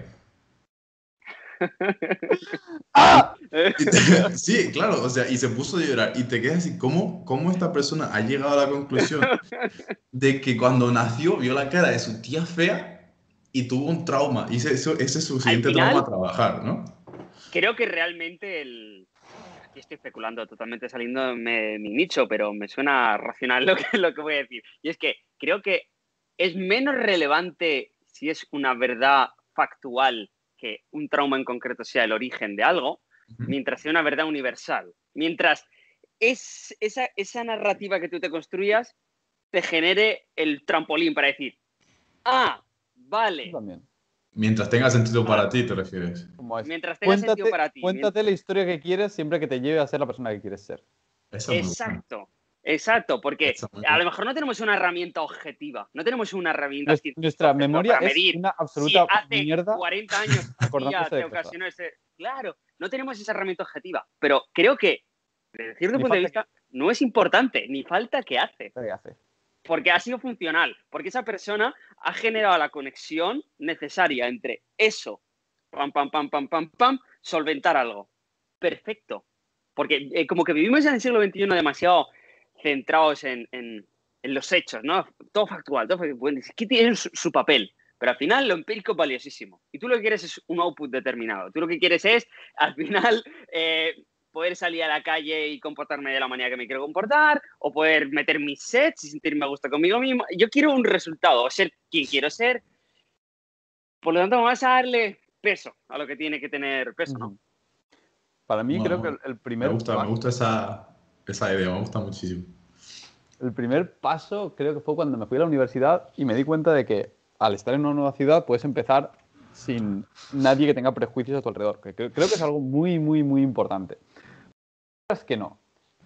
¡Ah! Sí, claro, o sea, y se puso a llorar. Y te quedas así, ¿cómo esta persona ha llegado a la conclusión de que cuando nació vio la cara de su tía fea y tuvo un trauma? Y ese es su siguiente trauma a trabajar, ¿no? Creo que realmente aquí estoy especulando, totalmente saliéndome de mi nicho, pero me suena racional lo que voy a decir. Y es que creo que es menos relevante si es una verdad factual que un trauma en concreto sea el origen de algo, mientras sea una verdad universal. Mientras esa narrativa que tú te construyas te genere el trampolín para decir, vale. También. Mientras tenga sentido para ti, ¿te refieres? Mientras tenga sentido para ti. Cuéntate la historia que quieres siempre que te lleve a ser la persona que quieres ser. Exacto, porque a lo mejor no tenemos una herramienta objetiva, no tenemos una herramienta nuestra memoria para medir es una absoluta si mierda. Hace 40 años te ocasionó ese... Claro, no tenemos esa herramienta objetiva, pero creo que, desde cierto punto de vista, no es importante, ni falta que hace. Porque ha sido funcional, porque esa persona ha generado la conexión necesaria entre eso, solventar algo. Perfecto. Porque como que vivimos en el siglo XXI demasiado centrados en los hechos, ¿no? Todo factual, es que tiene su papel, pero al final lo empírico es valiosísimo. Y tú lo que quieres es un output determinado. Tú lo que quieres es, al final, poder salir a la calle y comportarme de la manera que me quiero comportar, o poder meter mis sets y sentirme a gusto conmigo mismo. Yo quiero un resultado, o ser quien quiero ser. Por lo tanto, vamos a darle peso a lo que tiene que tener peso, ¿no? Para mí, creo que el primer... Me gusta esa idea, me gusta muchísimo. El primer paso creo que fue cuando me fui a la universidad y me di cuenta de que al estar en una nueva ciudad puedes empezar sin nadie que tenga prejuicios a tu alrededor. Que creo que es algo muy, muy, muy importante. Es que no.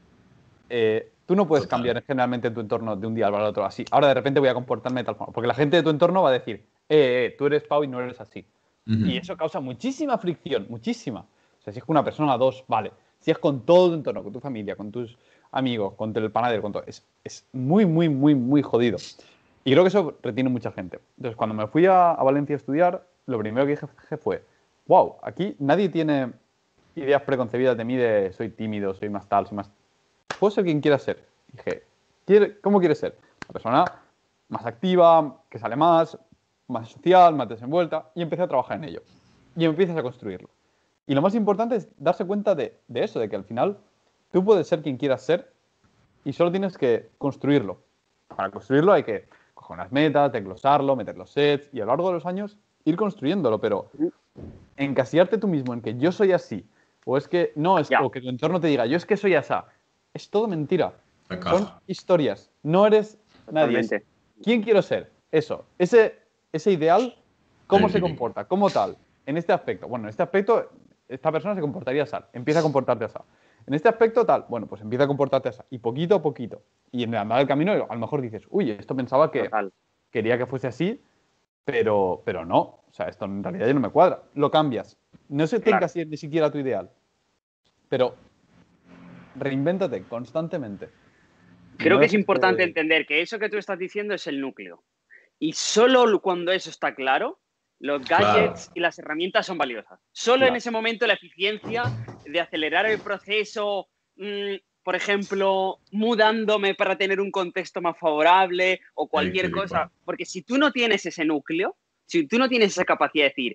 Tú no puedes cambiar generalmente tu entorno de un día al otro así. Ahora de repente voy a comportarme de tal forma. Porque la gente de tu entorno va a decir, tú eres Pau y no eres así. Y eso causa muchísima fricción, muchísima. O sea, si es con una persona, dos, vale. Si es con todo tu entorno, con tu familia, con tus amigos, con el panadero, con todo, es muy, muy, muy, muy jodido. Y creo que eso retiene mucha gente. Entonces, cuando me fui a Valencia a estudiar, lo primero que dije fue, wow, aquí nadie tiene ideas preconcebidas de mí de soy tímido, soy más tal, soy más... Puedo ser quien quiera ser. Dije, ¿cómo quieres ser? Una persona más activa, que sale más social, más desenvuelta, y empecé a trabajar en ello. Y empiezas a construirlo. Y lo más importante es darse cuenta de eso, de que al final tú puedes ser quien quieras ser y solo tienes que construirlo. Para construirlo hay que coger unas metas, desglosarlo, meter los sets y a lo largo de los años ir construyéndolo, pero encasillarte tú mismo en que yo soy así o es que no, o que tu entorno te diga yo es que soy así, es todo mentira. Son historias, no eres nadie. ¿Quién quiero ser? Eso, ese ideal, ¿cómo se comporta? ¿Cómo tal? En este aspecto, bueno, en este aspecto esta persona se comportaría así, empieza a comportarte así. En este aspecto tal, bueno, pues empieza a comportarte así. Y poquito a poquito. Y en el andar del camino a lo mejor dices, uy, esto pensaba que quería que fuese así, pero no. O sea, esto en realidad ya no me cuadra. Lo cambias. No se tenga así ni siquiera tu ideal. Pero reinvéntate constantemente. Creo que es importante entender que eso que tú estás diciendo es el núcleo. Y solo cuando eso está claro, los gadgets y las herramientas son valiosas. Solo en ese momento la eficiencia de acelerar el proceso, por ejemplo, mudándome para tener un contexto más favorable o cualquier cosa. Porque si tú no tienes ese núcleo, si tú no tienes esa capacidad de decir,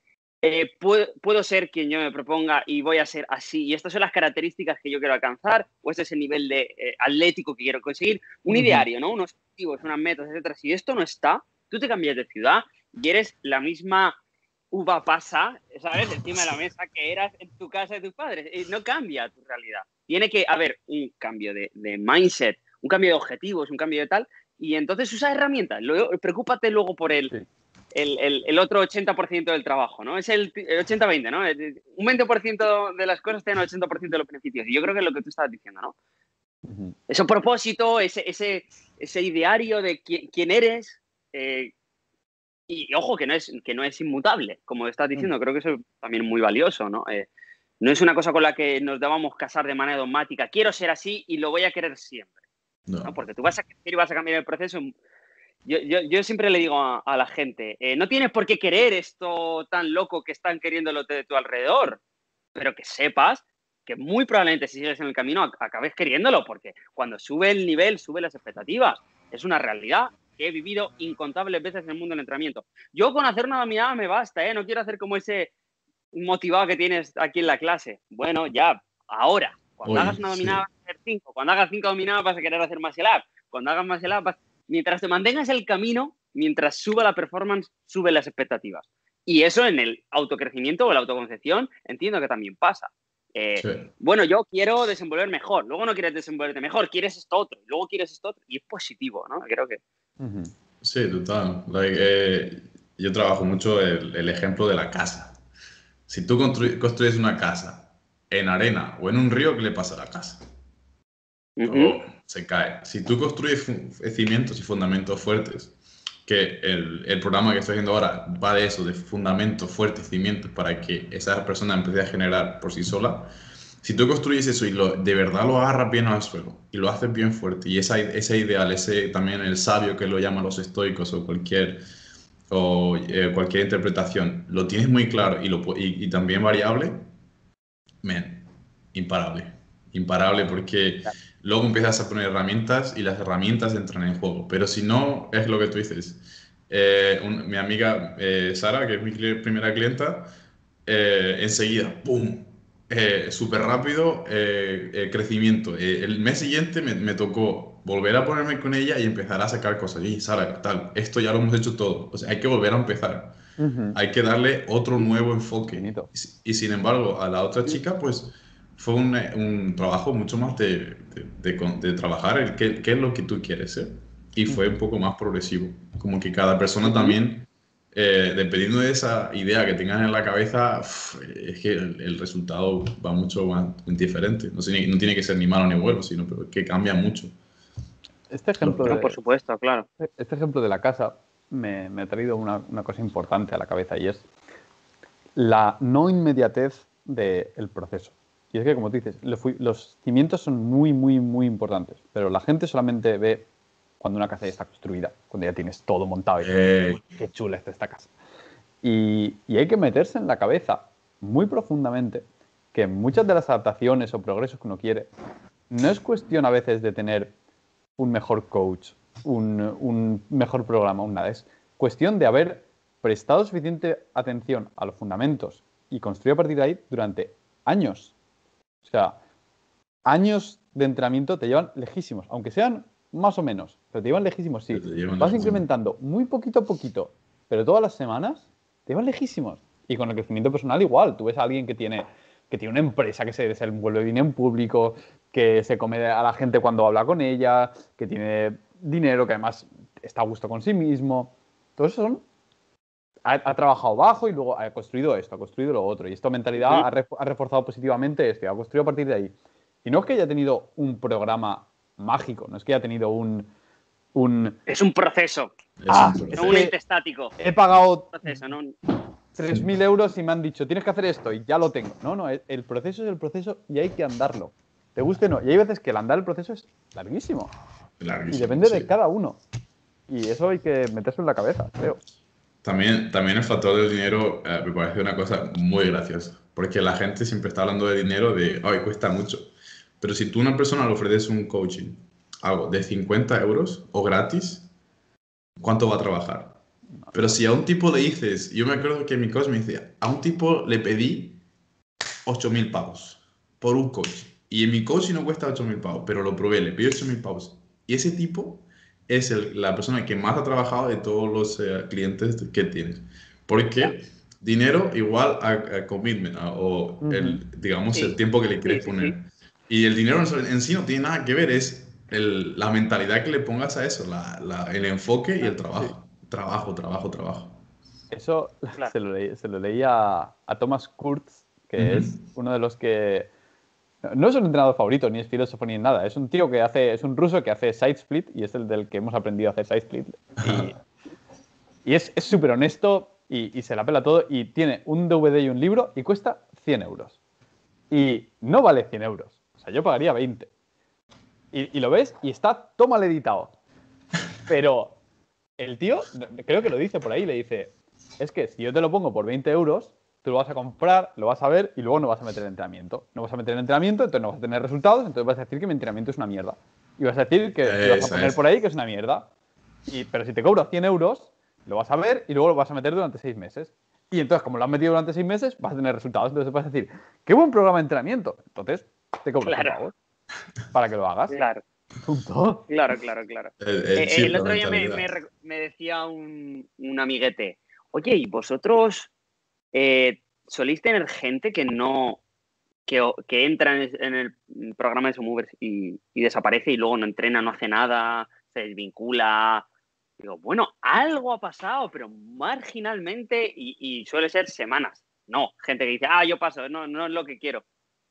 puedo ser quien yo me proponga y voy a ser así, y estas son las características que yo quiero alcanzar, o este es el nivel de atlético que quiero conseguir, un ideario, ¿no? Unos objetivos, unas metas, etcétera. Si esto no está, tú te cambias de ciudad y eres la misma uva pasa, ¿sabes? Encima de la mesa que eras en tu casa de tus padres. No cambia tu realidad. Tiene que haber un cambio de mindset, un cambio de objetivos, un cambio de tal, y entonces usa herramientas. Preocúpate luego por el otro 80% del trabajo, ¿no? Es el 80-20, ¿no? Un 20% de las cosas tienen el 80% de los beneficios. Y yo creo que es lo que tú estabas diciendo, ¿no? Ese propósito, ese ideario de quién eres. Y ojo, que no es inmutable, como estás diciendo. Creo que eso es también muy valioso, ¿no? No es una cosa con la que nos debamos casar de manera dogmática. Quiero ser así y lo voy a querer siempre. ¿No? Porque tú vas a crecer y vas a cambiar el proceso. Yo siempre le digo a la gente, no tienes por qué querer esto tan loco que están queriéndolo de tu alrededor, pero que sepas que muy probablemente si sigues en el camino acabes queriéndolo, porque cuando sube el nivel, sube las expectativas. Es una realidad que he vivido incontables veces en el mundo del entrenamiento. Yo con hacer una dominada me basta, no quiero hacer como ese motivado que tienes aquí en la clase. Bueno, ya, ahora. Cuando hagas una dominada vas a hacer 5. Cuando hagas 5 dominadas vas a querer hacer muscle up. Cuando hagas muscle up mientras te mantengas el camino, mientras suba la performance, sube las expectativas. Y eso en el autocrecimiento o la autoconcepción entiendo que también pasa. Bueno, yo quiero desenvolver mejor. Luego no quieres desenvolverte mejor, quieres esto otro. Luego quieres esto otro. Y es positivo, ¿no? Creo que... Sí, total. Yo trabajo mucho el ejemplo de la casa. Si tú construyes una casa en arena o en un río, ¿qué le pasa a la casa? Se cae. Si tú construyes cimientos y fundamentos fuertes, que el programa que estoy haciendo ahora va de eso, de fundamentos fuertes, cimientos, para que esa persona empiece a generar por sí sola. Si tú construyes eso y de verdad lo agarras bien al suelo y lo haces bien fuerte, y ese ideal, también el sabio que lo llaman los estoicos o cualquier interpretación, lo tienes muy claro y también variable, imparable porque luego empiezas a poner herramientas y las herramientas entran en juego. Pero si no, es lo que tú dices. Mi amiga Sara, que es mi primera clienta, enseguida, ¡pum! Súper rápido, crecimiento. El mes siguiente me tocó volver a ponerme con ella y empezar a sacar cosas. Y Sara, tal, esto ya lo hemos hecho todo. O sea, hay que volver a empezar. Hay que darle otro nuevo enfoque. Y sin embargo, a la otra chica, pues fue un trabajo mucho más de trabajar qué es lo que tú quieres, y fue un poco más progresivo. Como que cada persona también, dependiendo de esa idea que tengas en la cabeza, es que el resultado va mucho más diferente. No tiene que ser ni malo ni bueno, sino que cambia mucho. Este ejemplo por supuesto, claro. Este ejemplo de la casa me ha traído una cosa importante a la cabeza, y es la no inmediatez del proceso. Y es que, como tú dices, los cimientos son muy, muy, muy importantes, pero la gente solamente ve cuando una casa ya está construida, cuando ya tienes todo montado y qué chula está esta casa. Y hay que meterse en la cabeza muy profundamente que muchas de las adaptaciones o progresos que uno quiere no es cuestión a veces de tener un mejor coach, un mejor programa, nada. Es cuestión de haber prestado suficiente atención a los fundamentos y construir a partir de ahí durante años. O sea, años de entrenamiento te llevan lejísimos, aunque sean más o menos, pero te llevan lejísimos, sí. Vas incrementando muy poquito a poquito, pero todas las semanas te llevan lejísimos. Y con el crecimiento personal igual. Tú ves a alguien que tiene una empresa, que se desenvuelve bien en público, que se come a la gente cuando habla con ella, que tiene dinero, que además está a gusto con sí mismo. Todo eso ha trabajado bajo y luego ha construido esto, ha construido lo otro. Y esta mentalidad ha reforzado positivamente esto y ha construido a partir de ahí. Y no es que haya tenido un programa mágico, no es que haya tenido Es un proceso. Es un ente estático. He pagado 3.000 euros y me han dicho, tienes que hacer esto y ya lo tengo. No, el proceso es el proceso y hay que andarlo. Te guste o no. Y hay veces que el andar el proceso es larguísimo. Y depende de cada uno. Y eso hay que meterse en la cabeza, creo. También el factor del dinero me parece una cosa muy graciosa. Porque la gente siempre está hablando de dinero, ay, cuesta mucho. Pero si tú a una persona le ofreces un coaching, algo de 50 euros o gratis, ¿cuánto va a trabajar? Pero si a un tipo le dices, yo me acuerdo que mi coach me decía, a un tipo le pedí 8.000 pavos por un coach. Y en mi coaching no cuesta 8.000 pavos, pero lo probé, le pedí 8.000 pavos. Y ese tipo es la persona que más ha trabajado de todos los clientes que tienes. Porque dinero igual a commitment, digamos, el tiempo que le quieres poner. Sí. Y el dinero en sí no tiene nada que ver, es la mentalidad que le pongas a eso, el enfoque y el trabajo. Sí. Trabajo. Eso se lo leí a Thomas Kurtz, que es uno de los que No es un entrenador favorito, ni es filósofo, ni es nada. Es un tío es un ruso que hace side split y es el del que hemos aprendido a hacer side split. Y es súper honesto y se la pela todo y tiene un DVD y un libro y cuesta 100 euros. Y no vale 100 euros. O sea, yo pagaría 20. Y lo ves y está todo mal editado. Pero el tío, creo que lo dice por ahí, le dice, es que si yo te lo pongo por 20 euros, tú lo vas a comprar, lo vas a ver y luego no vas a meter en entrenamiento. No vas a meter en entrenamiento, entonces no vas a tener resultados, entonces vas a decir que mi entrenamiento es una mierda. Y vas a decir que vas a poner por ahí que es una mierda. Pero si te cobro 100 euros, lo vas a ver y luego lo vas a meter durante 6 meses. Y entonces, como lo has metido durante 6 meses, vas a tener resultados. Entonces vas a decir, qué buen programa de entrenamiento. Entonces, te cobro 100 pavos para que lo hagas. Claro. Punto. Claro. El otro día me decía un amiguete, oye, ¿y vosotros soléis tener gente que entra en el programa de Somovers y desaparece y luego no entrena, no hace nada, se desvincula? Digo, bueno, algo ha pasado, pero marginalmente y suele ser semanas. No, gente que dice, yo paso, no es lo que quiero.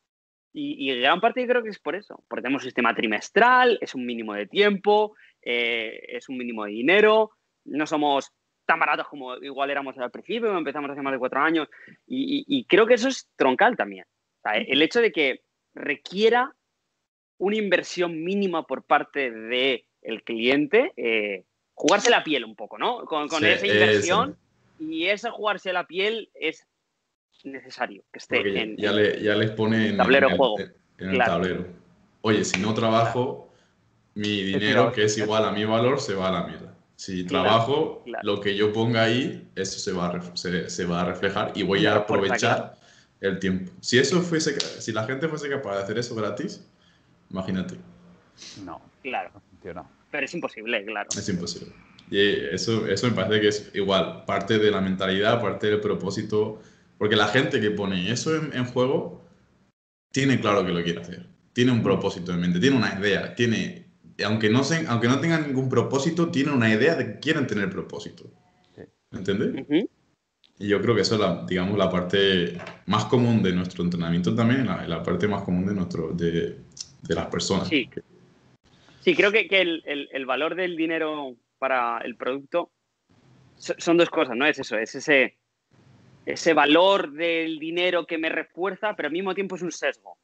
Y gran parte yo creo que es por eso, porque tenemos un sistema trimestral, es un mínimo de tiempo, es un mínimo de dinero, no somos tan baratos como igual éramos al principio, empezamos hace más de 4 años, y creo que eso es troncal también. O sea, el hecho de que requiera una inversión mínima por parte del cliente, jugarse la piel un poco, ¿no? Con esa inversión, y ese jugarse la piel es necesario que esté ya les pone en tablero de juego. En el tablero. Oye, si no trabajo, mi dinero, que es igual a mi valor, se va a la mierda. Si trabajo, lo que yo ponga ahí, eso se va a reflejar y voy a aprovechar el tiempo. Si la gente fuese capaz de hacer eso gratis, imagínate. No. Claro. No funciona. Pero es imposible, claro. Es imposible. Y eso me parece que es igual, parte de la mentalidad, parte del propósito. Porque la gente que pone eso en juego tiene claro que lo quiere hacer. Tiene un propósito en mente, tiene una idea. Aunque no tengan ningún propósito, tienen una idea de que quieren tener propósito. ¿Entiendes? Uh-huh. Y yo creo que eso es la parte más común de nuestro entrenamiento también, la parte más común de las personas. Sí, creo que el valor del dinero para el producto son 2 cosas, ¿no? Es eso, es ese valor del dinero que me refuerza, pero al mismo tiempo es un sesgo.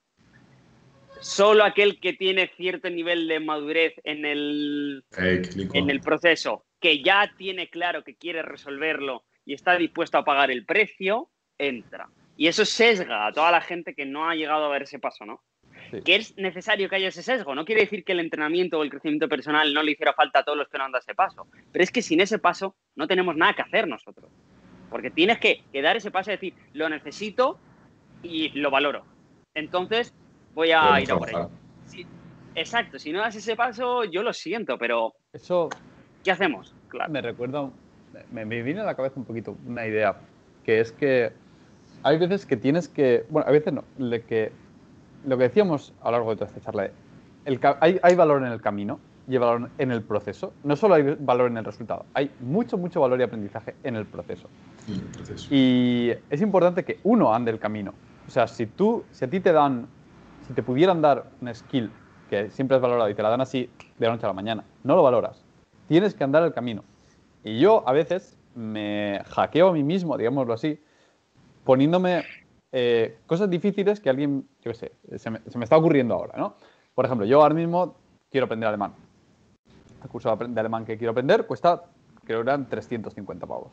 Solo aquel que tiene cierto nivel de madurez en el proceso, que ya tiene claro que quiere resolverlo y está dispuesto a pagar el precio, entra. Y eso sesga a toda la gente que no ha llegado a ver ese paso, ¿no? Sí. Que es necesario que haya ese sesgo. No quiere decir que el entrenamiento o el crecimiento personal no le hiciera falta a todos los que no han dado ese paso. Pero es que sin ese paso no tenemos nada que hacer nosotros. Porque tienes que dar ese paso y decir, lo necesito y lo valoro. Entonces voy a ir a por ello. Exacto, si no das ese paso, yo lo siento, pero eso ¿qué hacemos? Claro. Me recuerda, me viene a la cabeza un poquito una idea, que es que hay veces que tienes que, bueno, a veces no, lo que decíamos a lo largo de toda esta charla, hay valor en el camino y hay valor en el proceso. No solo hay valor en el resultado, hay mucho valor y aprendizaje en el proceso. Y es importante que uno ande el camino. O sea, si a ti si te pudieran dar una skill que siempre has valorado y te la dan así de la noche a la mañana, no lo valoras. Tienes que andar el camino. Y yo a veces me hackeo a mí mismo, digámoslo así, poniéndome cosas difíciles que alguien, yo qué sé, se me está ocurriendo ahora, ¿no? Por ejemplo, yo ahora mismo quiero aprender alemán. El curso de alemán que quiero aprender cuesta, creo que eran 350 pavos.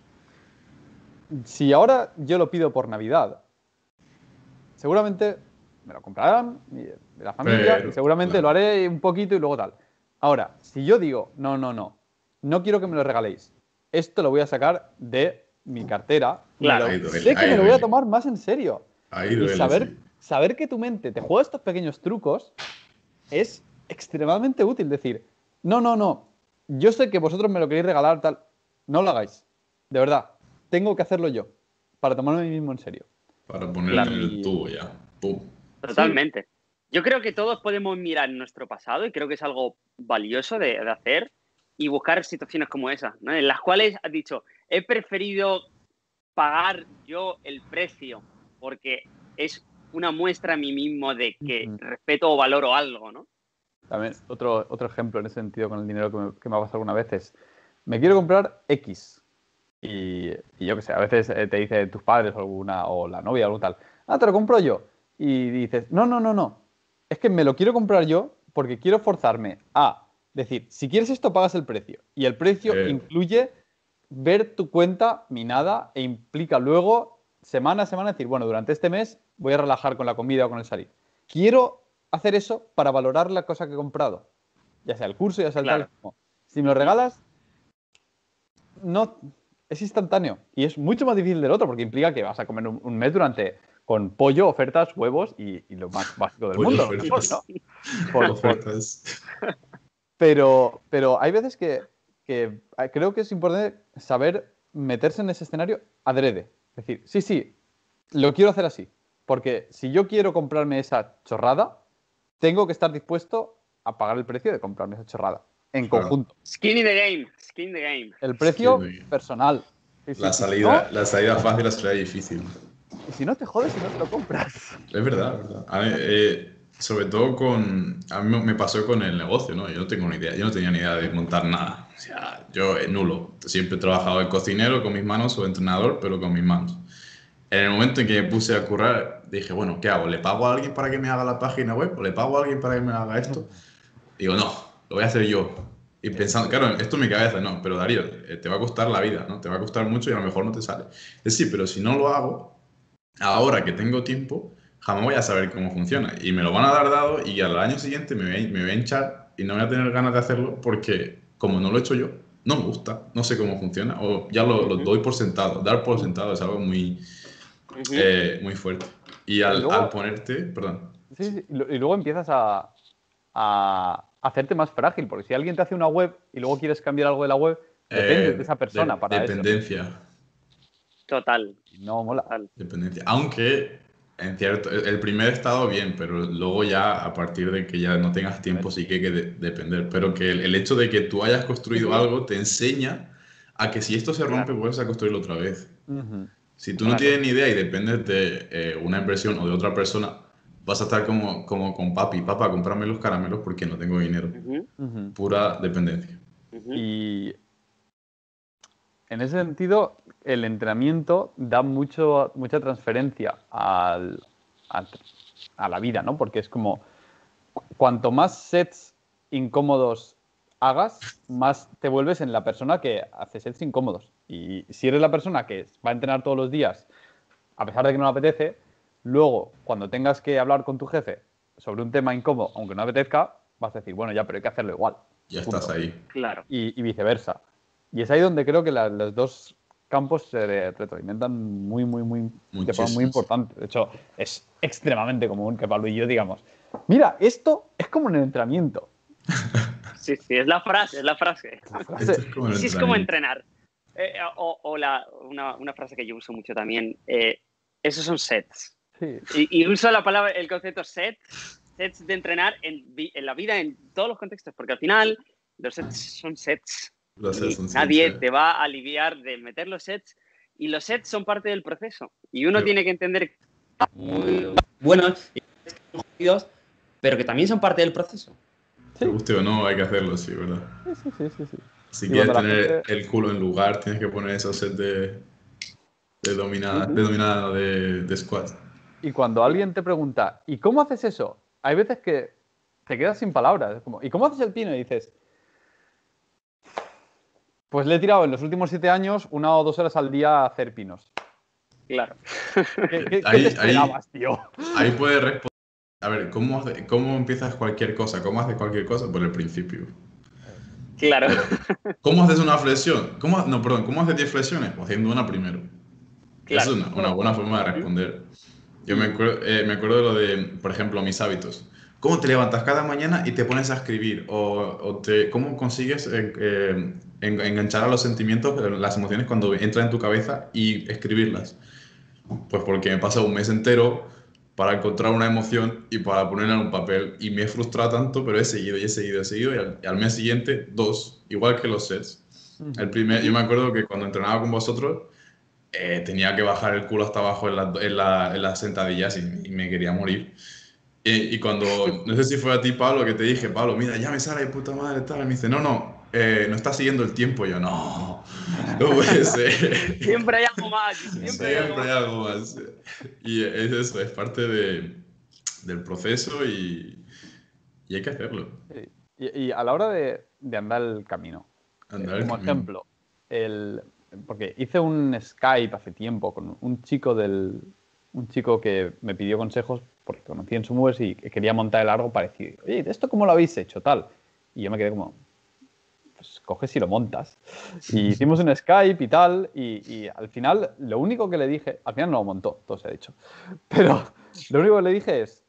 Si ahora yo lo pido por Navidad, seguramente me lo comprarán de la familia y seguramente lo haré un poquito y luego tal. Ahora, si yo digo, no quiero que me lo regaléis, esto lo voy a sacar de mi cartera, sé que me lo voy a tomar más en serio. Y saber que tu mente te juega estos pequeños trucos es extremadamente útil. Decir, no, yo sé que vosotros me lo queréis regalar, tal, no lo hagáis, de verdad. Tengo que hacerlo yo, para tomarme a mí mismo en serio. Para ponerlo en el tubo ya. ¡Pum! Totalmente. Sí. Yo creo que todos podemos mirar nuestro pasado y creo que es algo valioso de hacer y buscar situaciones como esa, ¿no? En las cuales has dicho, he preferido pagar yo el precio porque es una muestra a mí mismo de que respeto o valoro algo, ¿no? También otro ejemplo en ese sentido con el dinero que me ha pasado alguna vez es, me quiero comprar X. Y yo qué sé, a veces te dice tus padres o la novia o algo tal, te lo compro yo. Y dices, no, es que me lo quiero comprar yo porque quiero forzarme a decir, si quieres esto pagas el precio. Y el precio incluye ver tu cuenta minada e implica luego, semana a semana, decir, bueno, durante este mes voy a relajar con la comida o con el salir. Quiero hacer eso para valorar la cosa que he comprado. Ya sea el curso, ya sea el tal. No. Si me lo regalas, no, es instantáneo. Y es mucho más difícil del otro porque implica que vas a comer un mes con pollo, ofertas, huevos y lo más básico del mundo. Ofertas. ¿No? Ofertas. Pero hay veces que creo que es importante saber meterse en ese escenario adrede. Es decir, sí, lo quiero hacer así. Porque si yo quiero comprarme esa chorrada, tengo que estar dispuesto a pagar el precio de comprarme esa chorrada. En conjunto. Skin in the game. El precio personal. La salida fácil, la salida difícil. Y si no te jodes si no te lo compras. Es verdad. A mí, sobre todo a mí me pasó con el negocio, ¿no? Yo no tenía ni idea de montar nada. O sea, yo nulo. Siempre he trabajado de cocinero con mis manos o de entrenador, pero con mis manos. En el momento en que me puse a currar, dije, bueno, ¿qué hago? ¿Le pago a alguien para que me haga la página web? ¿O le pago a alguien para que me haga esto? Digo, no, lo voy a hacer yo. Y pensando, claro, esto en mi cabeza, no, pero Darío, te va a costar la vida, ¿no? Te va a costar mucho y a lo mejor no te sale. Sí, pero si no lo hago, ahora que tengo tiempo, jamás voy a saber cómo funciona. Y me lo van a dar dado y al año siguiente me voy a hinchar y no voy a tener ganas de hacerlo porque, como no lo he hecho yo, no me gusta, no sé cómo funciona o ya lo doy por sentado. Dar por sentado es algo muy fuerte. Y al ponerte... Perdón. Sí, y luego empiezas a hacerte más frágil, porque si alguien te hace una web y luego quieres cambiar algo de la web, dependes de esa persona para dependencia. eso. Total. No mola. Dependencia. Aunque, el primer estado bien, pero luego ya a partir de que ya no tengas tiempo sí que hay que depender. Pero que el hecho de que tú hayas construido algo te enseña a que si esto se rompe vuelves a construirlo otra vez. Si tú no tienes ni idea y dependes de una inversión o de otra persona, vas a estar como con papi, papá, cómprame los caramelos porque no tengo dinero. Pura dependencia. Y en ese sentido, el entrenamiento da mucha transferencia a la vida, ¿no? Porque es como, cuanto más sets incómodos hagas, más te vuelves en la persona que hace sets incómodos. Y si eres la persona que va a entrenar todos los días, a pesar de que no le apetece, luego, cuando tengas que hablar con tu jefe sobre un tema incómodo, aunque no apetezca, vas a decir, bueno, ya, pero hay que hacerlo igual. Ya estás ahí. Claro. Y viceversa. Y es ahí donde creo que los dos campos se retroalimentan de forma muy importante. De hecho, es extremadamente común que Pablo y yo digamos, mira, esto es como en el entrenamiento. Sí, es la frase. Sí, es como entrenar. Una frase que yo uso mucho también, esos son sets. Sí. Y uso el concepto sets de entrenar en la vida en todos los contextos, porque al final los sets son sets. Nadie te va a aliviar de meter los sets y los sets son parte del proceso. Y uno tiene que entender que son muy buenos y jodidos, pero que también son parte del proceso. Te guste o no, hay que hacerlo, sí, ¿verdad? Sí. Si quieres tener el culo en lugar, tienes que poner esos sets de dominada, de squat. Y cuando alguien te pregunta, ¿y cómo haces eso? Hay veces que te quedas sin palabras. Es como, ¿y cómo haces el pino? Y dices, pues le he tirado en los últimos 7 años 1 o 2 horas al día a hacer pinos. Claro. ¿Qué te esperabas, tío? Ahí puedes responder. A ver, ¿cómo empiezas cualquier cosa? ¿Cómo haces cualquier cosa? Por el principio. Claro. ¿Cómo haces una flexión? ¿Cómo haces 10 flexiones? Pues haciendo una primero. Claro. Es una buena forma de responder. Yo me acuerdo de lo de, por ejemplo, mis hábitos. ¿Cómo te levantas cada mañana y te pones a escribir? ¿Cómo consigues enganchar a los sentimientos, las emociones cuando entran en tu cabeza y escribirlas? Pues porque me pasa un mes entero para encontrar una emoción y para ponerla en un papel. Y me he frustrado tanto, pero he seguido. Y al mes siguiente, 2, igual que los sets. Yo me acuerdo que cuando entrenaba con vosotros, tenía que bajar el culo hasta abajo en las sentadillas y me quería morir. Y cuando, no sé si fue a ti, Pablo, que te dije, Pablo, mira, ya me sale de puta madre, tal. Y me dice, no está siguiendo el tiempo. Y yo, no puede ser. Siempre hay algo más. Siempre hay algo más. Y es eso, es parte del proceso y hay que hacerlo. Y a la hora de andar el camino, como ejemplo, porque hice un Skype hace tiempo con un chico que me pidió consejos porque conocí en Sumubers y quería montar algo parecido. Oye, ¿esto cómo lo habéis hecho? Tal. Y yo me quedé como, pues coges y lo montas. Y hicimos un Skype y tal, y al final, lo único que le dije, al final no lo montó, todo se ha dicho, pero lo único que le dije es,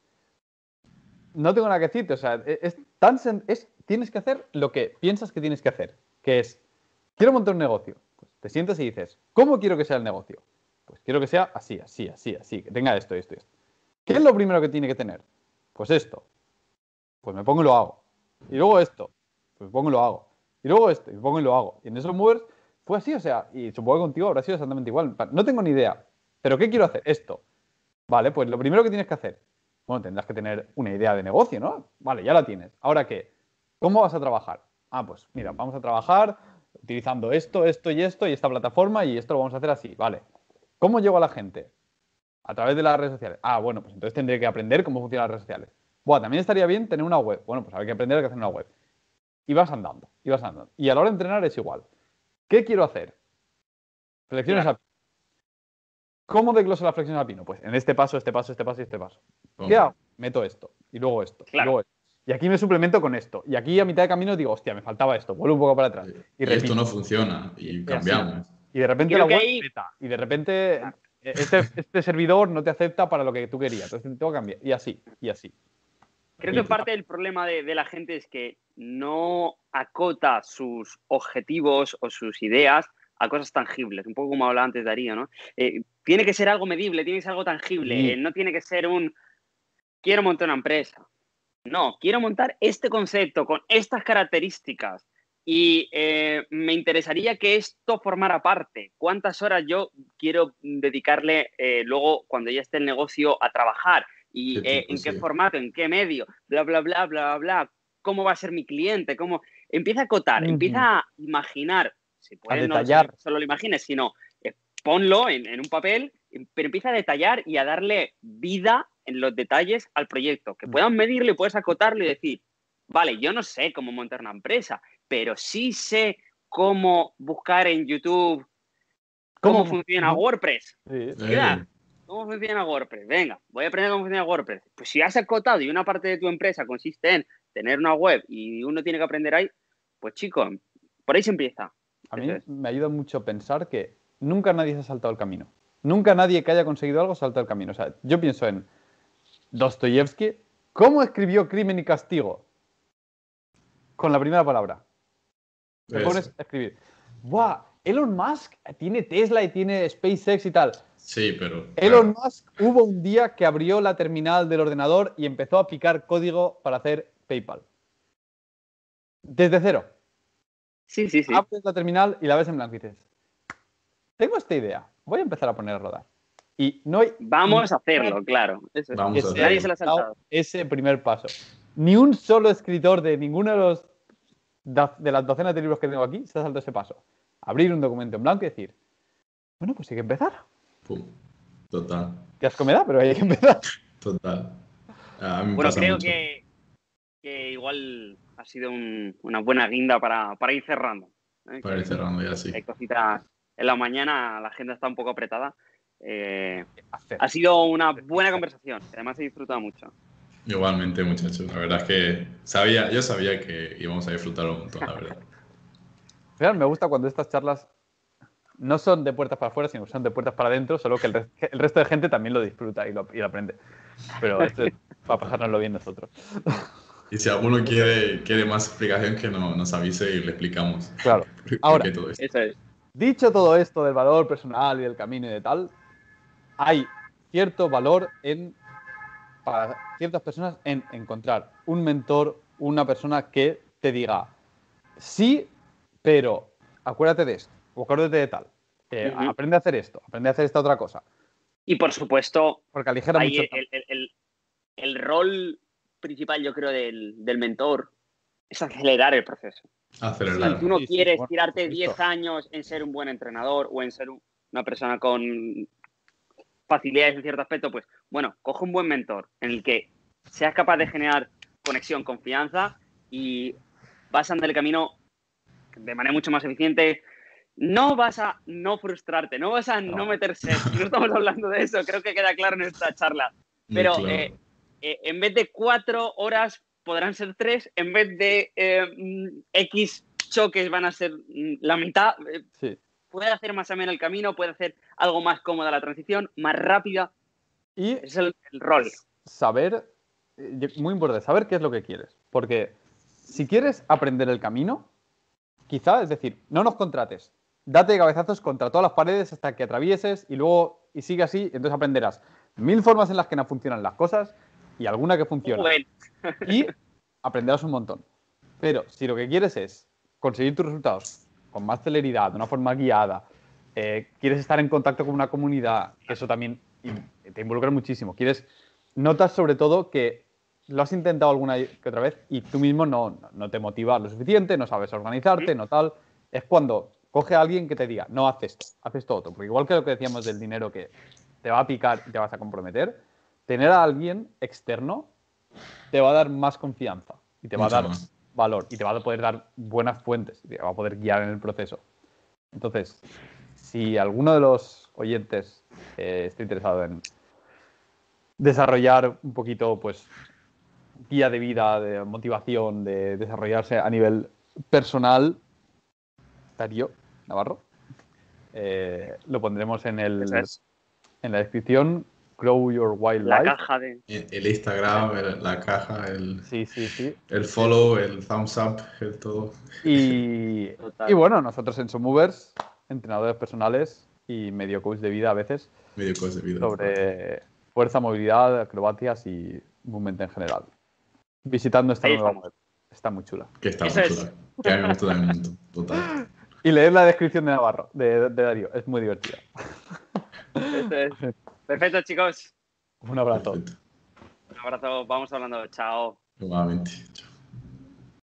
no tengo nada que decirte, o sea, tienes que hacer lo que piensas que tienes que hacer, que es, quiero montar un negocio. Pues te sientas y dices, ¿cómo quiero que sea el negocio? Pues quiero que sea así, así, así, así, que tenga esto, esto y esto. ¿Qué es lo primero que tiene que tener? Pues esto. Pues me pongo y lo hago. Y luego esto. Pues me pongo y lo hago. Y luego esto. Y me pongo y lo hago. Y en esos movers fue así, o sea, y supongo que contigo habrá sido exactamente igual. No tengo ni idea. ¿Pero qué quiero hacer? Esto. Vale, pues lo primero que tienes que hacer. Bueno, tendrás que tener una idea de negocio, ¿no? Vale, ya la tienes. ¿Ahora qué? ¿Cómo vas a trabajar? Ah, pues mira, vamos a trabajar utilizando esto, esto y esto y esta plataforma y esto lo vamos a hacer así. Vale. ¿Cómo llego a la gente? A través de las redes sociales. Ah, bueno, pues entonces tendré que aprender cómo funcionan las redes sociales. Buah, también estaría bien tener una web. Bueno, pues hay que aprender a hacer una web. Y vas andando, y vas andando. Y a la hora de entrenar es igual. ¿Qué quiero hacer? Flexiones al pino. ¿Cómo desgloso las flexiones al pino? Pues en este paso, este paso, este paso y este paso. ¿Qué hago? Meto esto, y luego esto, y luego esto. Y aquí me suplemento con esto. Y aquí a mitad de camino digo, hostia, me faltaba esto. Vuelvo un poco para atrás. Y esto no funciona. Y cambiamos. Y de repente la web meta. Y de repente este servidor no te acepta para lo que tú querías. Entonces tengo que cambiar. Y así, y así. Creo que parte del problema de la gente es que no acota sus objetivos o sus ideas a cosas tangibles, un poco como hablaba antes Darío, ¿no? Tiene que ser algo medible, tiene que ser algo tangible, no tiene que ser quiero montar una empresa. No, quiero montar este concepto con estas características y me interesaría que esto formara parte. ¿Cuántas horas yo quiero dedicarle luego, cuando ya esté el negocio, a trabajar? ¿Y en qué formato? ¿En qué medio? Bla, bla, bla, bla, bla. ¿Cómo va a ser mi cliente? ¿Cómo? Empieza a acotar, empieza a imaginar. Si puedes, no solo lo imagines, sino ponlo en un papel, pero empieza a detallar y a darle vida en los detalles al proyecto. Que puedan medirlo y puedes acotarlo y decir, vale, yo no sé cómo montar una empresa, pero sí sé cómo buscar en YouTube cómo funciona WordPress. Mira, ¿cómo funciona WordPress? Venga, voy a aprender cómo funciona WordPress. Pues si has acotado y una parte de tu empresa consiste en tener una web y uno tiene que aprender ahí, pues chico, por ahí se empieza. A mí me ayuda mucho pensar que nunca nadie se ha saltado el camino. Nunca nadie que haya conseguido algo salta el camino. O sea, yo pienso en Dostoyevsky. ¿Cómo escribió Crimen y Castigo? Con la primera palabra. Te pones a escribir. ¡Buah! Elon Musk tiene Tesla y tiene SpaceX y tal. Sí, pero... Elon Musk hubo un día que abrió la terminal del ordenador y empezó a picar código para hacer PayPal. Desde cero. Sí, sí, sí. Abres la terminal y la ves en blanco y dices, tengo esta idea, voy a empezar a poner a rodar. Y no hay... Vamos a hacerlo, claro. Eso Vamos a hacerlo. Nadie se la ha saltado. Ese primer paso. Ni un solo escritor de ninguno de las docenas de libros que tengo aquí se ha saltado ese paso. Abrir un documento en blanco y decir, bueno, pues hay que empezar. Pum. Total. Qué asco me da, pero hay que empezar. Total. A mí me bueno, pasa creo mucho. que igual ha sido una buena guinda para ir cerrando. Para ir cerrando ya, sí. Hay cositas en la mañana, la agenda está un poco apretada. Ha sido una buena conversación, además he disfrutado mucho. Igualmente, muchachos. La verdad es que yo sabía que íbamos a disfrutar un montón, la verdad. Real, me gusta cuando estas charlas no son de puertas para afuera, sino que son de puertas para adentro, solo que el resto de gente también lo disfruta y lo aprende. Pero esto es para pasárnoslo bien nosotros. Y si alguno quiere más explicación, que nos avise y le explicamos. Claro. Ahora, todo esto. Eso es. Dicho todo esto del valor personal y del camino y de tal, hay cierto valor para ciertas personas en encontrar un mentor, una persona que te diga, sí, pero acuérdate de esto, o acuérdate de tal. Aprende a hacer esto, aprende a hacer esta otra cosa. Y por supuesto, porque aligera mucho el rol principal, yo creo, del mentor es acelerar el proceso. Acelerar. Si tú no quieres tirarte 10 años en ser un buen entrenador o en ser una persona con facilidades en cierto aspecto, pues bueno, coge un buen mentor en el que seas capaz de generar conexión, confianza y vas a andar el camino de manera mucho más eficiente. No vas a no frustrarte, no vas a no meterse. No estamos hablando de eso, creo que queda claro en esta charla. Pero claro. En vez de 4 horas podrán ser 3, en vez de X choques van a ser la mitad. Sí. Puede hacer más ameno el camino, puede hacer algo más cómoda la transición, más rápida. Y es el rol. Saber, muy importante, saber qué es lo que quieres. Porque si quieres aprender el camino, quizá, es decir, no nos contrates. Date cabezazos contra todas las paredes hasta que atravieses y sigue así, entonces aprenderás 1000 formas en las que no funcionan las cosas y alguna que funciona. Y aprenderás un montón. Pero si lo que quieres es conseguir tus resultados con más celeridad, de una forma guiada, quieres estar en contacto con una comunidad, que eso también te involucra muchísimo. Notas sobre todo que lo has intentado alguna que otra vez y tú mismo no te motivas lo suficiente, no sabes organizarte, no tal. Es cuando coge a alguien que te diga, no, haz esto otro. Porque igual que lo que decíamos del dinero que te va a picar y te vas a comprometer, tener a alguien externo te va a dar más confianza y te va a dar valor y te va a poder dar buenas fuentes y te va a poder guiar en el proceso. Entonces, si alguno de los oyentes está interesado en desarrollar un poquito, pues, guía de vida, de motivación, de desarrollarse a nivel personal, Darío Navarro, lo pondremos en la descripción. Grow Your Wild Life. La caja de... El Instagram, la caja, sí. El follow, el thumbs up, el todo. Y bueno, nosotros en SoMovers, entrenadores personales y medio coach de vida a veces. Medio coach de vida. Sobre fuerza, movilidad, acrobacias y movement en general. Visitando esta nueva web. Está muy chula. Que está muy chula. Que a mí me gusta también mucho. Total. Y leer la descripción de Navarro, de Darío. Es muy divertida. Perfecto, chicos. Un abrazo. Perfecto. Un abrazo. Vamos hablando. Chao. Nuevamente. Chao.